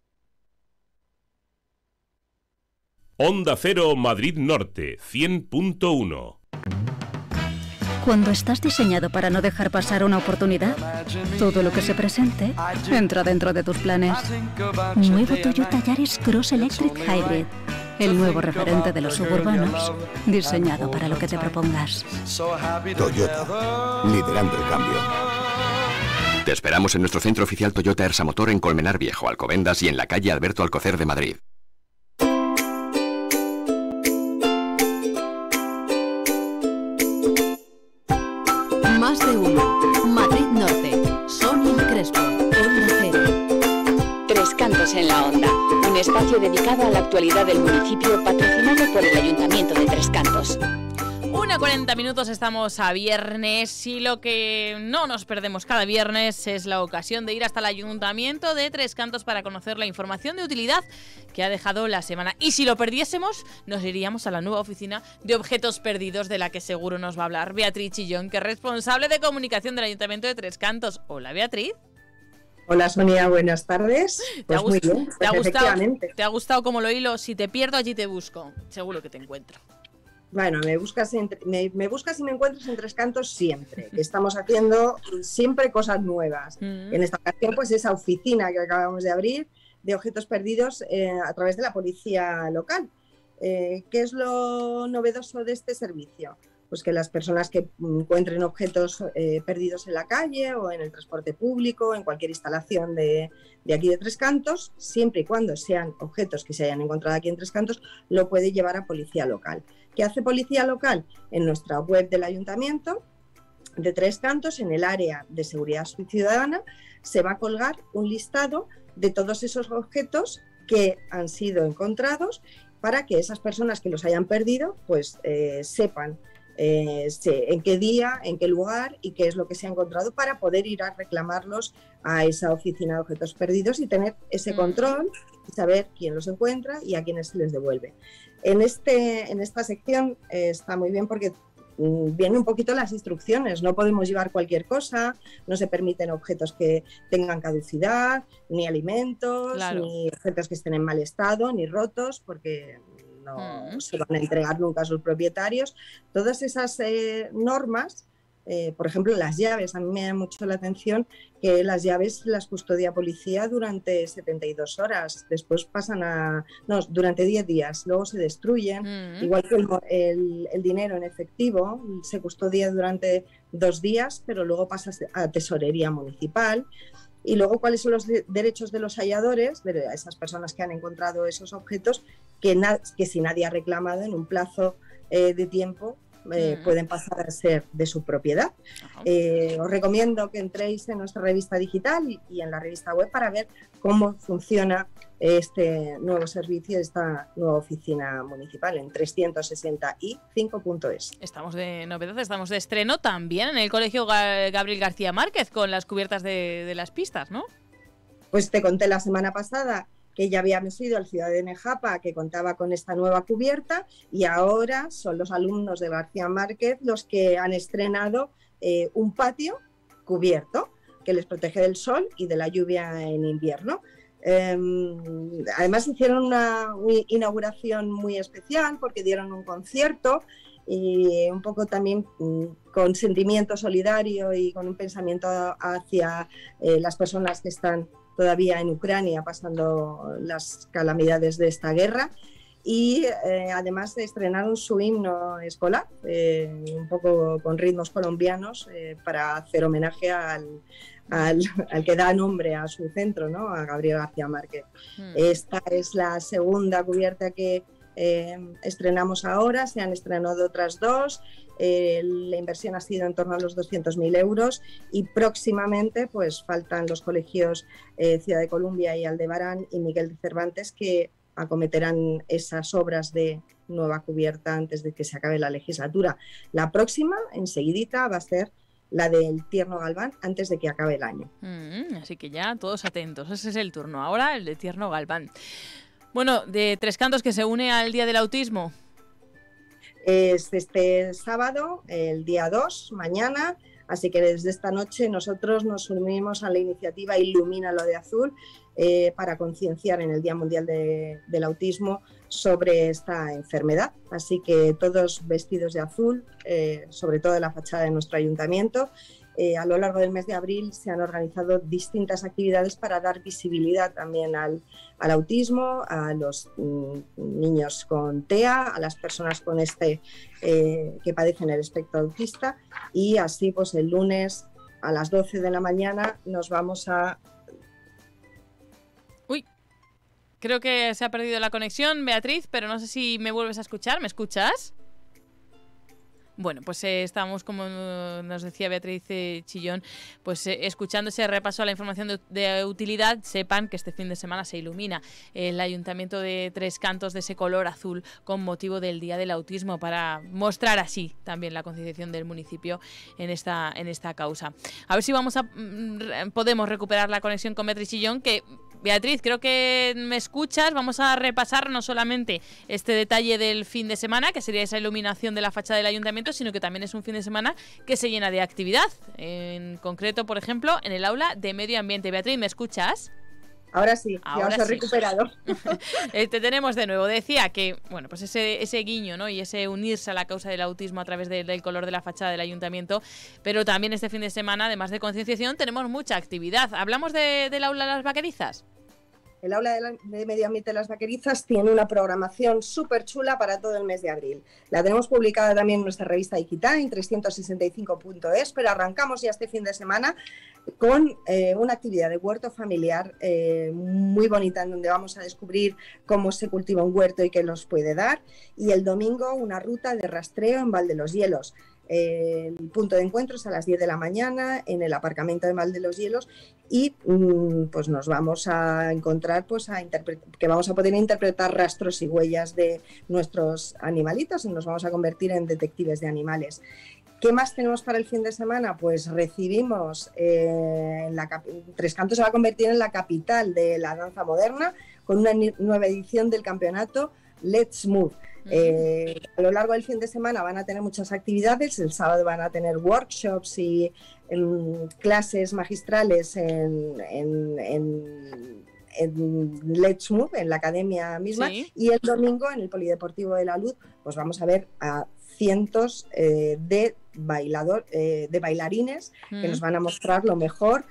Onda Cero Madrid Norte, cien punto uno. Cuando estás diseñado para no dejar pasar una oportunidad, todo lo que se presente entra dentro de tus planes. Nuevo Toyota Yaris Cross Electric Hybrid. El nuevo referente de los suburbanos, diseñado para lo que te propongas. Toyota, liderando el cambio. Te esperamos en nuestro centro oficial Toyota Ersa Motor en Colmenar Viejo, Alcobendas y en la calle Alberto Alcocer de Madrid. Más de uno. Madrid Norte. Sonia Crespo. Onda Cero. Tres Cantos en la Onda. Un espacio dedicado a la actualidad del municipio, patrocinado por el Ayuntamiento de Tres Cantos. una cuarenta minutos, estamos a viernes y lo que no nos perdemos cada viernes es la ocasión de ir hasta el Ayuntamiento de Tres Cantos para conocer la información de utilidad que ha dejado la semana. Y si lo perdiésemos, nos iríamos a la nueva oficina de objetos perdidos de la que seguro nos va a hablar Beatriz Chillón, que es responsable de comunicación del Ayuntamiento de Tres Cantos. Hola, Beatriz. Hola Sonia, buenas tardes. ¿Te, pues ha muy bien, ¿te, ha pues gustado, ¿Te ha gustado como lo hilo? Si te pierdo, allí te busco. Seguro que te encuentro. Bueno, me buscas, en, me, me buscas y me encuentras en Tres Cantos siempre. Que estamos haciendo siempre cosas nuevas. Mm. En esta ocasión, pues esa oficina que acabamos de abrir de objetos perdidos eh, a través de la policía local. Eh, ¿Qué es lo novedoso de este servicio? Pues que las personas que encuentren objetos eh, perdidos en la calle o en el transporte público, en cualquier instalación de, de aquí de Tres Cantos, siempre y cuando sean objetos que se hayan encontrado aquí en Tres Cantos, lo puede llevar a policía local. ¿Qué hace policía local? En nuestra web del Ayuntamiento de Tres Cantos, en el área de seguridad ciudadana, se va a colgar un listado de todos esos objetos que han sido encontrados para que esas personas que los hayan perdido pues eh, sepan Eh, en qué día, en qué lugar y qué es lo que se ha encontrado para poder ir a reclamarlos a esa oficina de objetos perdidos y tener ese control y saber quién los encuentra y a quiénes se les devuelve. En, este, en esta sección eh, está muy bien porque mm, vienen un poquito las instrucciones. No podemos llevar cualquier cosa, no se permiten objetos que tengan caducidad, ni alimentos, claro. ni objetos que estén en mal estado, ni rotos, porque no mm. se van a entregar nunca a sus propietarios. Todas esas eh, normas, eh, por ejemplo las llaves, a mí me da mucho la atención que las llaves las custodia policía durante setenta y dos horas, después pasan a, no, durante diez días, luego se destruyen, mm. igual que el, el, el dinero en efectivo se custodia durante dos días, pero luego pasa a tesorería municipal. Y luego, ¿cuáles son los de- derechos de los halladores, de esas personas que han encontrado esos objetos, que, na- que si nadie ha reclamado en un plazo eh, de tiempo, eh, mm. pueden pasar a ser de su propiedad? Eh, os recomiendo que entréis en nuestra revista digital y, y en la revista web para ver cómo funciona este nuevo servicio, esta nueva oficina municipal en trescientos sesenta y cinco punto es. Estamos de novedad, estamos de estreno también en el Colegio Gabriel García Márquez con las cubiertas de, de las pistas, ¿no? Pues te conté la semana pasada que ya habíamos ido al Ciudad de Nejapa, que contaba con esta nueva cubierta, y ahora son los alumnos de García Márquez los que han estrenado eh, un patio cubierto que les protege del sol y de la lluvia en invierno. Eh, además hicieron una inauguración muy especial porque dieron un concierto y un poco también con sentimiento solidario y con un pensamiento hacia eh, las personas que están todavía en Ucrania pasando las calamidades de esta guerra. Y eh, además estrenaron su himno escolar, eh, un poco con ritmos colombianos, eh, para hacer homenaje al, al, al que da nombre a su centro, ¿no? A Gabriel García Márquez. Mm. Esta es la segunda cubierta que eh, estrenamos ahora, se han estrenado otras dos. Eh, la inversión ha sido en torno a los doscientos mil euros y próximamente pues faltan los colegios eh, Ciudad de Columbia y Aldebarán y Miguel de Cervantes, que acometerán esas obras de nueva cubierta antes de que se acabe la legislatura. La próxima, enseguidita, va a ser la del Tierno Galván antes de que acabe el año. Mm, así que ya todos atentos, ese es el turno. Ahora el de Tierno Galván. Bueno, de Tres Cantos, que se une al Día del Autismo. Es este sábado, el día dos, mañana. Así que desde esta noche nosotros nos unimos a la iniciativa Ilumínalo de Azul eh, para concienciar en el Día Mundial de, del Autismo sobre esta enfermedad. Así que todos vestidos de azul, eh, sobre todo en la fachada de nuestro ayuntamiento. Eh, a lo largo del mes de abril se han organizado distintas actividades para dar visibilidad también al, al autismo, a los mm, niños con T E A, a las personas con este eh, que padecen el espectro autista, y así pues el lunes a las doce de la mañana nos vamos a... Uy, creo que se ha perdido la conexión, Beatriz, pero no sé si me vuelves a escuchar. ¿Me escuchas? Bueno, pues eh, estamos, como nos decía Beatriz eh, Chillón, pues eh, escuchando ese repaso a la información de, de utilidad. Sepan que este fin de semana se ilumina el Ayuntamiento de Tres Cantos de ese color azul con motivo del Día del Autismo, para mostrar así también la concienciación del municipio en esta, en esta causa. A ver si vamos a podemos recuperar la conexión con Beatriz Chillón, que... Beatriz, creo que me escuchas. Vamos a repasar no solamente este detalle del fin de semana, que sería esa iluminación de la fachada del ayuntamiento, sino que también es un fin de semana que se llena de actividad. En concreto, por ejemplo, en el aula de medio ambiente. Beatriz, ¿me escuchas? Ahora sí, Ahora ya os he sí. recuperado. eh, te tenemos de nuevo. Decía que, bueno, pues ese, ese guiño, ¿no? Y ese unirse a la causa del autismo a través de, del color de la fachada del ayuntamiento, pero también este fin de semana, además de concienciación, tenemos mucha actividad. ¿Hablamos de, del aula de las Vaquerizas? El aula de, la, de Medio Ambiente de las Vaquerizas tiene una programación súper chula para todo el mes de abril. La tenemos publicada también en nuestra revista Iquitain, trescientos sesenta y cinco punto es, pero arrancamos ya este fin de semana con eh, una actividad de huerto familiar eh, muy bonita, en donde vamos a descubrir cómo se cultiva un huerto y qué nos puede dar. Y el domingo una ruta de rastreo en Val de los Hielos. El punto de encuentro es a las diez de la mañana en el aparcamiento de Val de los Hielos, y pues nos vamos a encontrar pues a que vamos a poder interpretar rastros y huellas de nuestros animalitos y nos vamos a convertir en detectives de animales. ¿Qué más tenemos para el fin de semana? Pues recibimos, eh, en la, Tres Cantos se va a convertir en la capital de la danza moderna con una nueva edición del campeonato Let's Move. Eh, a lo largo del fin de semana van a tener muchas actividades. El sábado van a tener workshops y en, clases magistrales en, en, en, en Let's Move, en la academia misma, sí. Y el domingo en el Polideportivo de la Luz pues vamos a ver a cientos eh, de, bailador, eh, de bailarines mm. que nos van a mostrar lo mejor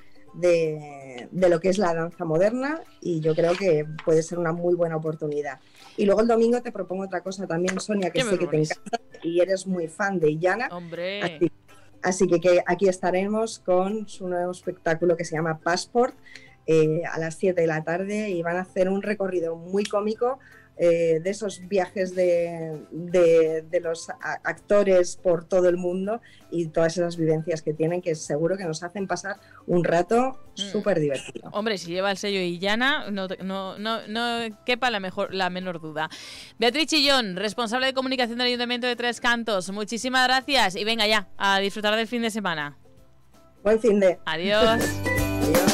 de, de lo que es la danza moderna, y yo creo que puede ser una muy buena oportunidad. Y luego el domingo te propongo otra cosa también, Sonia, que sé que te encanta y eres muy fan de Illana. ¡Hombre! Así, así que, que aquí estaremos con su nuevo espectáculo que se llama Passport eh, a las siete de la tarde, y van a hacer un recorrido muy cómico eh, de esos viajes de, de, de los actores por todo el mundo y todas esas vivencias que tienen, que seguro que nos hacen pasar un rato mm. súper divertido. Hombre, si lleva el sello Illana, no, no, no, no quepa la, mejor, la menor duda. Beatriz Chillón, responsable de comunicación del Ayuntamiento de Tres Cantos, muchísimas gracias y venga ya a disfrutar del fin de semana. Buen fin de. Adiós. Adiós.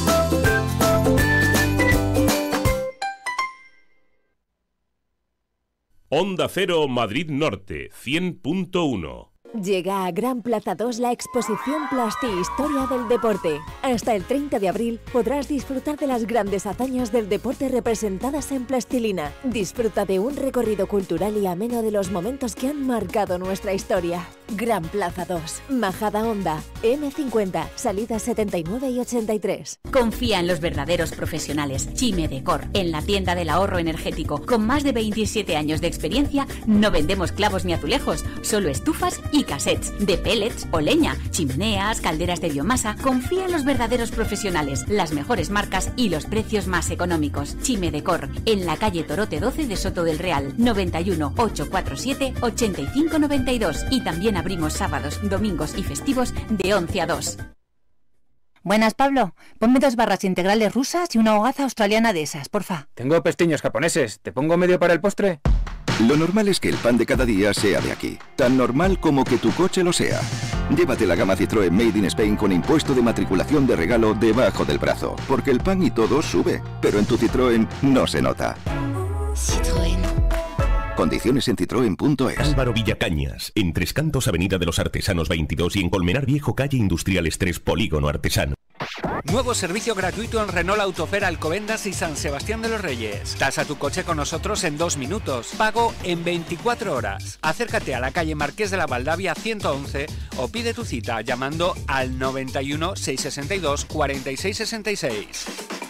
Onda Cero Madrid Norte, cien punto uno. Llega a Gran Plaza dos la exposición Plasti Historia del Deporte. Hasta el treinta de abril podrás disfrutar de las grandes hazañas del deporte representadas en plastilina. Disfruta de un recorrido cultural y ameno de los momentos que han marcado nuestra historia. Gran Plaza dos, Majada Honda, eme cincuenta, salidas setenta y nueve y ochenta y tres. Confía en los verdaderos profesionales. Chime Decor, en la tienda del ahorro energético. Con más de veintisiete años de experiencia, no vendemos clavos ni azulejos, solo estufas y cassettes, de pellets o leña, chimeneas, calderas de biomasa. Confía en los verdaderos profesionales, las mejores marcas y los precios más económicos. Chime Decor, en la calle Torote doce de Soto del Real, noventa y uno, ochocientos cuarenta y siete, ochenta y cinco noventa y dos. Y también abrimos sábados, domingos y festivos de once a dos. Buenas, Pablo. Ponme dos barras integrales rusas y una hogaza australiana de esas, porfa. Tengo pestiños japoneses. ¿Te pongo medio para el postre? Lo normal es que el pan de cada día sea de aquí. Tan normal como que tu coche lo sea. Llévate la gama Citroën Made in Spain con impuesto de matriculación de regalo debajo del brazo. Porque el pan y todo sube, pero en tu Citroën no se nota. Citroën. Condiciones en citroen punto es. Álvaro Villacañas, en Tres Cantos, Avenida de los Artesanos veintidós y en Colmenar Viejo, calle Industriales tres, Polígono Artesano. Nuevo servicio gratuito en Renault Autofer Alcobendas y San Sebastián de los Reyes. Tasa tu coche con nosotros en dos minutos. Pago en veinticuatro horas. Acércate a la calle Marqués de la Valdavia ciento once o pide tu cita llamando al noventa y uno, seiscientos sesenta y dos, cuarenta y seis sesenta y seis.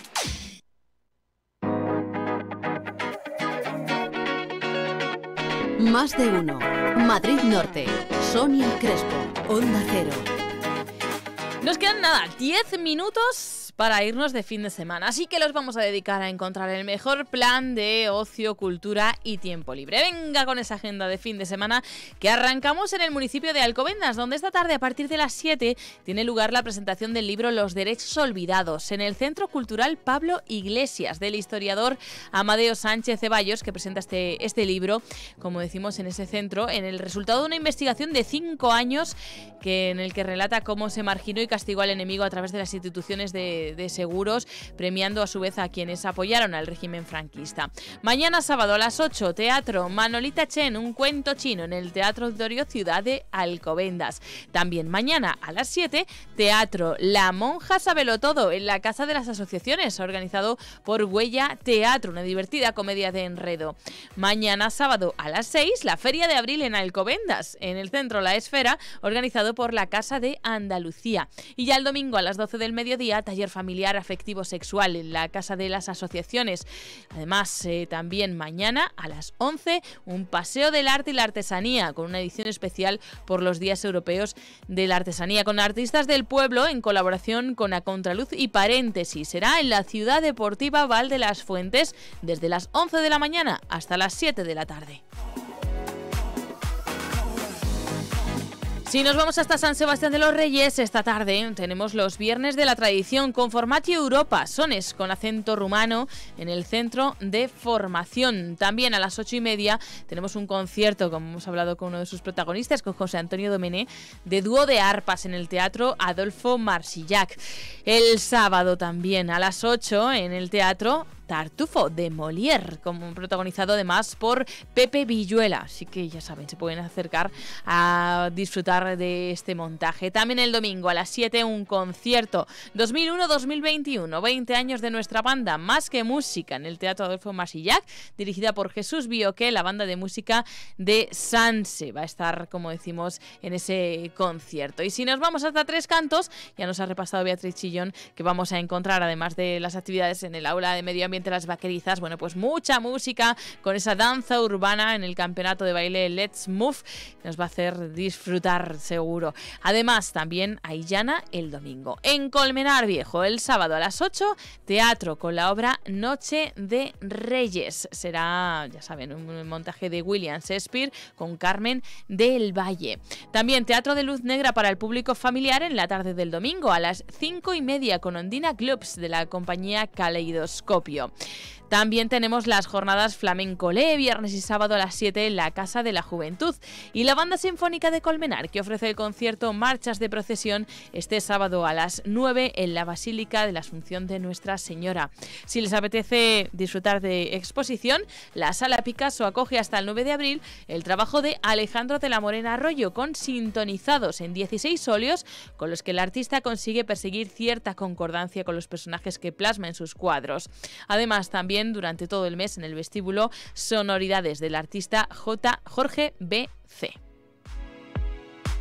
Más de uno. Madrid Norte. Sonia Crespo. Onda Cero. Nos quedan nada, diez minutos para irnos de fin de semana, así que los vamos a dedicar a encontrar el mejor plan de ocio, cultura y tiempo libre. Venga con esa agenda de fin de semana que arrancamos en el municipio de Alcobendas, donde esta tarde a partir de las siete tiene lugar la presentación del libro Los Derechos Olvidados en el Centro Cultural Pablo Iglesias, del historiador Amadeo Sánchez Ceballos, que presenta este, este libro, como decimos, en ese centro, en el resultado de una investigación de cinco años que, en el que relata cómo se marginó y castigó al enemigo a través de las instituciones de de seguros, premiando a su vez a quienes apoyaron al régimen franquista. Mañana sábado a las ocho, teatro Manolita Chen, un cuento chino en el Teatro Auditorio Ciudad de Alcobendas. También mañana a las siete, teatro La Monja Sabelo Todo en la Casa de las Asociaciones, organizado por Huella Teatro, una divertida comedia de enredo. Mañana sábado a las seis, la Feria de Abril en Alcobendas, en el Centro La Esfera, organizado por la Casa de Andalucía. Y ya el domingo a las doce del mediodía, taller familiar afectivo sexual en la Casa de las Asociaciones. Además, eh, también mañana a las once, un paseo del arte y la artesanía con una edición especial por los Días Europeos de la Artesanía con artistas del pueblo en colaboración con A Contraluz y Paréntesis. Será en la Ciudad Deportiva Val de las Fuentes desde las once de la mañana hasta las siete de la tarde. Si nos vamos hasta San Sebastián de los Reyes, esta tarde tenemos los Viernes de la Tradición con Formati Europa, sones con acento rumano en el Centro de Formación. También a las ocho y media tenemos un concierto, como hemos hablado con uno de sus protagonistas, con José Antonio Domené, de dúo de arpas en el Teatro Adolfo Marsillac. El sábado también a las ocho en el Teatro Tartufo de Molière, como protagonizado además por Pepe Villuela. Así que ya saben, se pueden acercar a disfrutar de este montaje. También el domingo a las siete un concierto dos mil uno dos mil veintiuno, veinte años de nuestra banda, Más que Música, en el Teatro Adolfo Marsillac, dirigida por Jesús Bioque, la banda de música de Sanse. Va a estar, como decimos, en ese concierto. Y si nos vamos hasta Tres Cantos, ya nos ha repasado Beatriz Chillón que vamos a encontrar, además de las actividades en el aula de medio ambiente Las Vaquerizas, bueno, pues mucha música con esa danza urbana en el campeonato de baile Let's Move, que nos va a hacer disfrutar seguro. Además, también a Illana el domingo. En Colmenar Viejo, el sábado a las ocho, teatro con la obra Noche de Reyes. Será, ya saben, un montaje de William Shakespeare con Carmen del Valle. También teatro de luz negra para el público familiar en la tarde del domingo a las cinco y media con Ondina Clubs de la compañía Caleidoscopio. También tenemos las jornadas Flamencolé, viernes y sábado a las siete en la Casa de la Juventud. Y la Banda Sinfónica de Colmenar, que ofrece el concierto Marchas de Procesión este sábado a las nueve en la Basílica de la Asunción de Nuestra Señora. Si les apetece disfrutar de exposición, la Sala Picasso acoge hasta el nueve de abril el trabajo de Alejandro de la Morena Arroyo, con sintonizados en dieciséis óleos con los que el artista consigue perseguir cierta concordancia con los personajes que plasma en sus cuadros. Además, también durante todo el mes en el vestíbulo sonoridades del artista J. Jorge B C.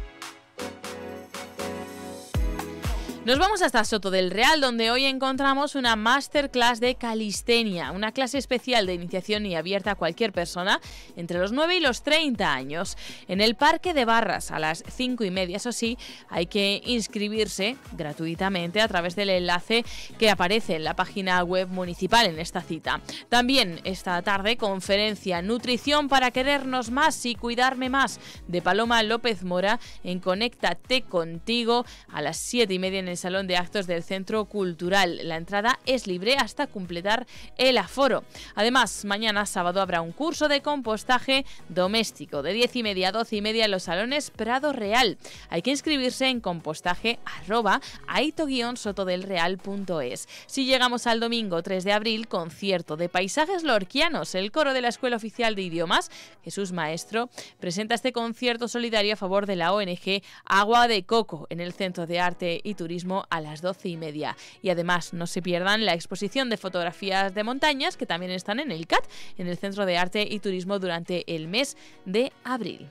Nos vamos hasta Soto del Real, donde hoy encontramos una masterclass de calistenia, una clase especial de iniciación y abierta a cualquier persona entre los nueve y los treinta años. En el Parque de Barras, a las cinco y media, eso sí, hay que inscribirse gratuitamente a través del enlace que aparece en la página web municipal en esta cita. También esta tarde, conferencia Nutrición para querernos más y cuidarme más, de Paloma López Mora, en Conéctate Contigo, a las siete y media en el Salón de Actos del Centro Cultural. La entrada es libre hasta completar el aforo. Además, mañana sábado habrá un curso de compostaje doméstico de diez y media a doce y media en los salones Prado Real. Hay que inscribirse en compostaje arroba aito guion sotodelreal punto es. Si llegamos al domingo tres de abril, concierto de paisajes lorquianos. El coro de la Escuela Oficial de Idiomas, Jesús Maestro, presenta este concierto solidario a favor de la O N G Agua de Coco en el Centro de Arte y Turismo a las doce y media. Y además no se pierdan la exposición de fotografías de montañas que también están en el C A T, en el Centro de Arte y Turismo, durante el mes de abril.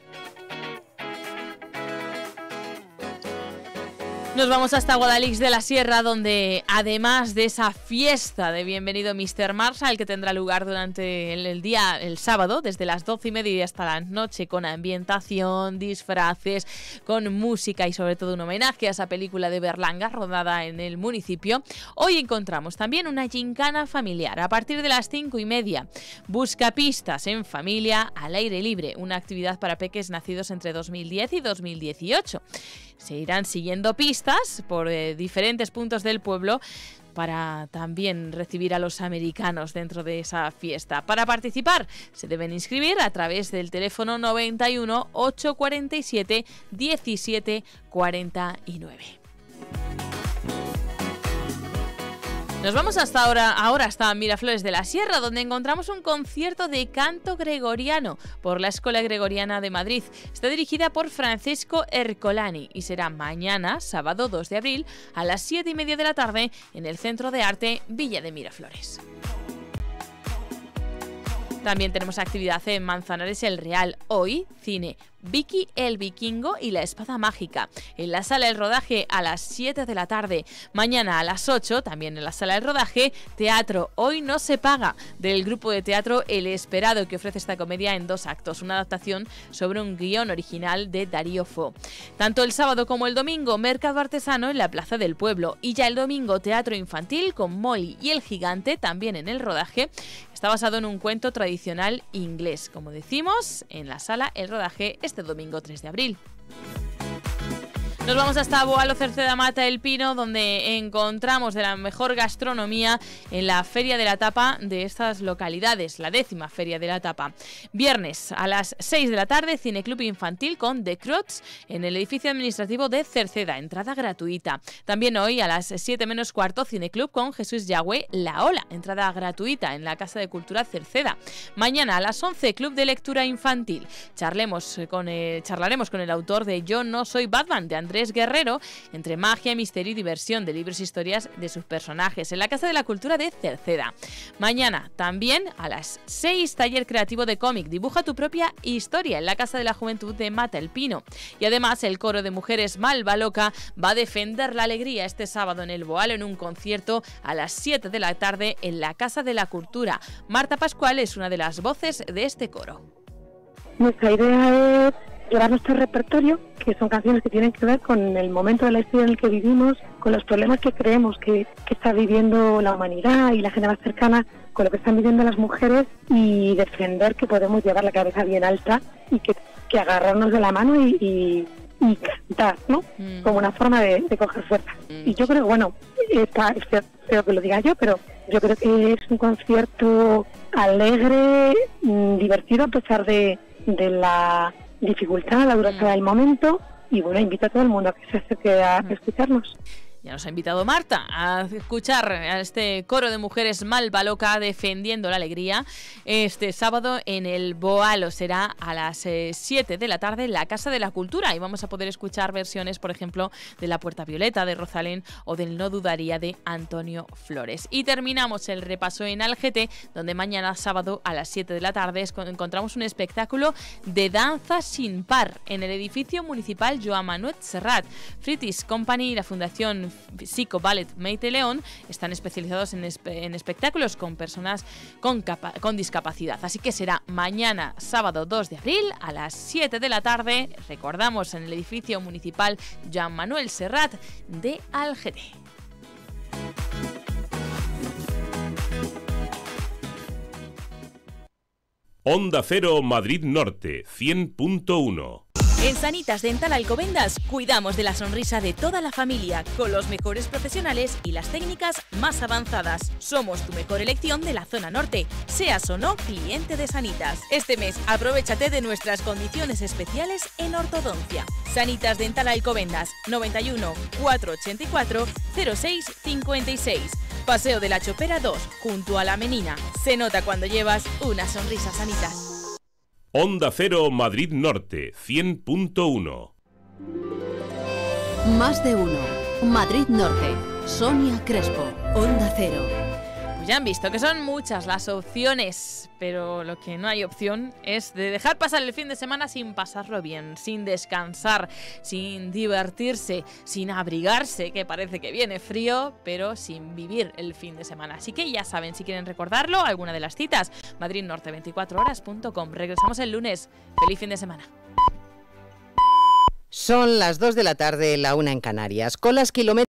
Nos vamos hasta Guadalix de la Sierra, donde además de esa fiesta de Bienvenido míster Marshall, que tendrá lugar durante el, el día, el sábado, desde las doce y media hasta la noche, con ambientación, disfraces, con música y sobre todo un homenaje a esa película de Berlanga rodada en el municipio, hoy encontramos también una gincana familiar a partir de las cinco y media. Buscapistas en familia al aire libre, una actividad para peques nacidos entre dos mil diez y dos mil dieciocho. Se irán siguiendo pistas por eh, diferentes puntos del pueblo para también recibir a los americanos dentro de esa fiesta. Para participar se deben inscribir a través del teléfono noventa y uno, ochocientos cuarenta y siete, diecisiete cuarenta y nueve. Nos vamos hasta ahora, ahora hasta Miraflores de la Sierra, donde encontramos un concierto de canto gregoriano por la Escuela Gregoriana de Madrid. Está dirigida por Francesco Ercolani y será mañana, sábado dos de abril, a las siete y media de la tarde en el Centro de Arte Villa de Miraflores. También tenemos actividad en Manzanares el Real. Hoy, cine Vicky el Vikingo y la Espada Mágica. En la Sala del Rodaje a las siete de la tarde. Mañana a las ocho, también en la Sala del Rodaje, teatro Hoy no se paga, del grupo de teatro El Esperado, que ofrece esta comedia en dos actos, una adaptación sobre un guión original de Darío Fo. Tanto el sábado como el domingo, mercado artesano en la Plaza del Pueblo. Y ya el domingo, teatro infantil con Molly y el Gigante, también en el Rodaje. Está basado en un cuento tradicional inglés, como decimos, en la Sala El Rodaje este domingo tres de abril. Nos vamos hasta Boalo, Cerceda, Mata El Pino, donde encontramos de la mejor gastronomía en la Feria de la Tapa de estas localidades, la décima Feria de la Tapa. Viernes a las seis de la tarde, Cineclub Infantil con The Crocs en el edificio administrativo de Cerceda, entrada gratuita. También hoy a las siete menos cuarto, Cineclub con Jesús Yagüe, La Ola, entrada gratuita en la Casa de Cultura Cerceda. Mañana a las once, Club de Lectura Infantil. Charlemos con el, charlaremos con el autor de Yo no soy Batman, de Andrés Guerrero, entre magia, misterio y diversión, de libros e historias de sus personajes, en la Casa de la Cultura de Cerceda. Mañana también a las seis, taller creativo de cómic, dibuja tu propia historia, en la Casa de la Juventud de Mata El Pino. Y además el coro de mujeres Malva Loca va a defender la alegría este sábado en el Boalo, en un concierto a las siete de la tarde en la Casa de la Cultura. Marta Pascual es una de las voces de este coro. Nuestra idea es llevar nuestro repertorio, que son canciones que tienen que ver con el momento de la historia en el que vivimos, con los problemas que creemos que, que está viviendo la humanidad y la gente más cercana, con lo que están viviendo las mujeres, y defender que podemos llevar la cabeza bien alta y que, que agarrarnos de la mano y, y, y cantar, ¿no? Mm. Como una forma de, de coger fuerza. Mm. Y yo creo, bueno, está, es feo que lo diga yo, pero yo creo que es un concierto alegre, mmm, divertido, a pesar de, de la dificultad, la dureza del momento, y bueno, invito a todo el mundo a que se acerque a escucharnos. Ya nos ha invitado Marta a escuchar a este coro de mujeres Malva Loca defendiendo la alegría este sábado en el Boalo. Será a las eh, siete de la tarde en la Casa de la Cultura, y vamos a poder escuchar versiones, por ejemplo, de La Puerta Violeta de Rosalén o del No Dudaría de Antonio Flores. Y terminamos el repaso en Algete, donde mañana sábado a las siete de la tarde encontramos un espectáculo de danza sin par en el edificio municipal Joan Manuel Serrat. Fritis Company y la Fundación Psico Ballet Meite León están especializados en, espe en espectáculos con personas con, con discapacidad. Así que será mañana, sábado dos de abril, a las siete de la tarde, recordamos, en el edificio municipal Joan Manuel Serrat de Algete. Onda Cero Madrid Norte, cien punto uno. En Sanitas Dental Alcobendas cuidamos de la sonrisa de toda la familia con los mejores profesionales y las técnicas más avanzadas. Somos tu mejor elección de la zona norte, seas o no cliente de Sanitas. Este mes aprovéchate de nuestras condiciones especiales en ortodoncia. Sanitas Dental Alcobendas, noventa y uno, cuatrocientos ochenta y cuatro, cero seis cincuenta y seis. Paseo de la Chopera dos, junto a la Menina. Se nota cuando llevas una sonrisa Sanitas. Onda Cero Madrid Norte, cien punto uno. Más de uno. Madrid Norte. Sonia Crespo. Onda Cero. Pues ya han visto que son muchas las opciones, pero lo que no hay opción es de dejar pasar el fin de semana sin pasarlo bien, sin descansar, sin divertirse, sin abrigarse, que parece que viene frío, pero sin vivir el fin de semana. Así que ya saben, si quieren recordarlo, alguna de las citas, madrid norte veinticuatro horas punto com. Regresamos el lunes. Feliz fin de semana. Son las dos de la tarde, la una en Canarias. Con las kilómetros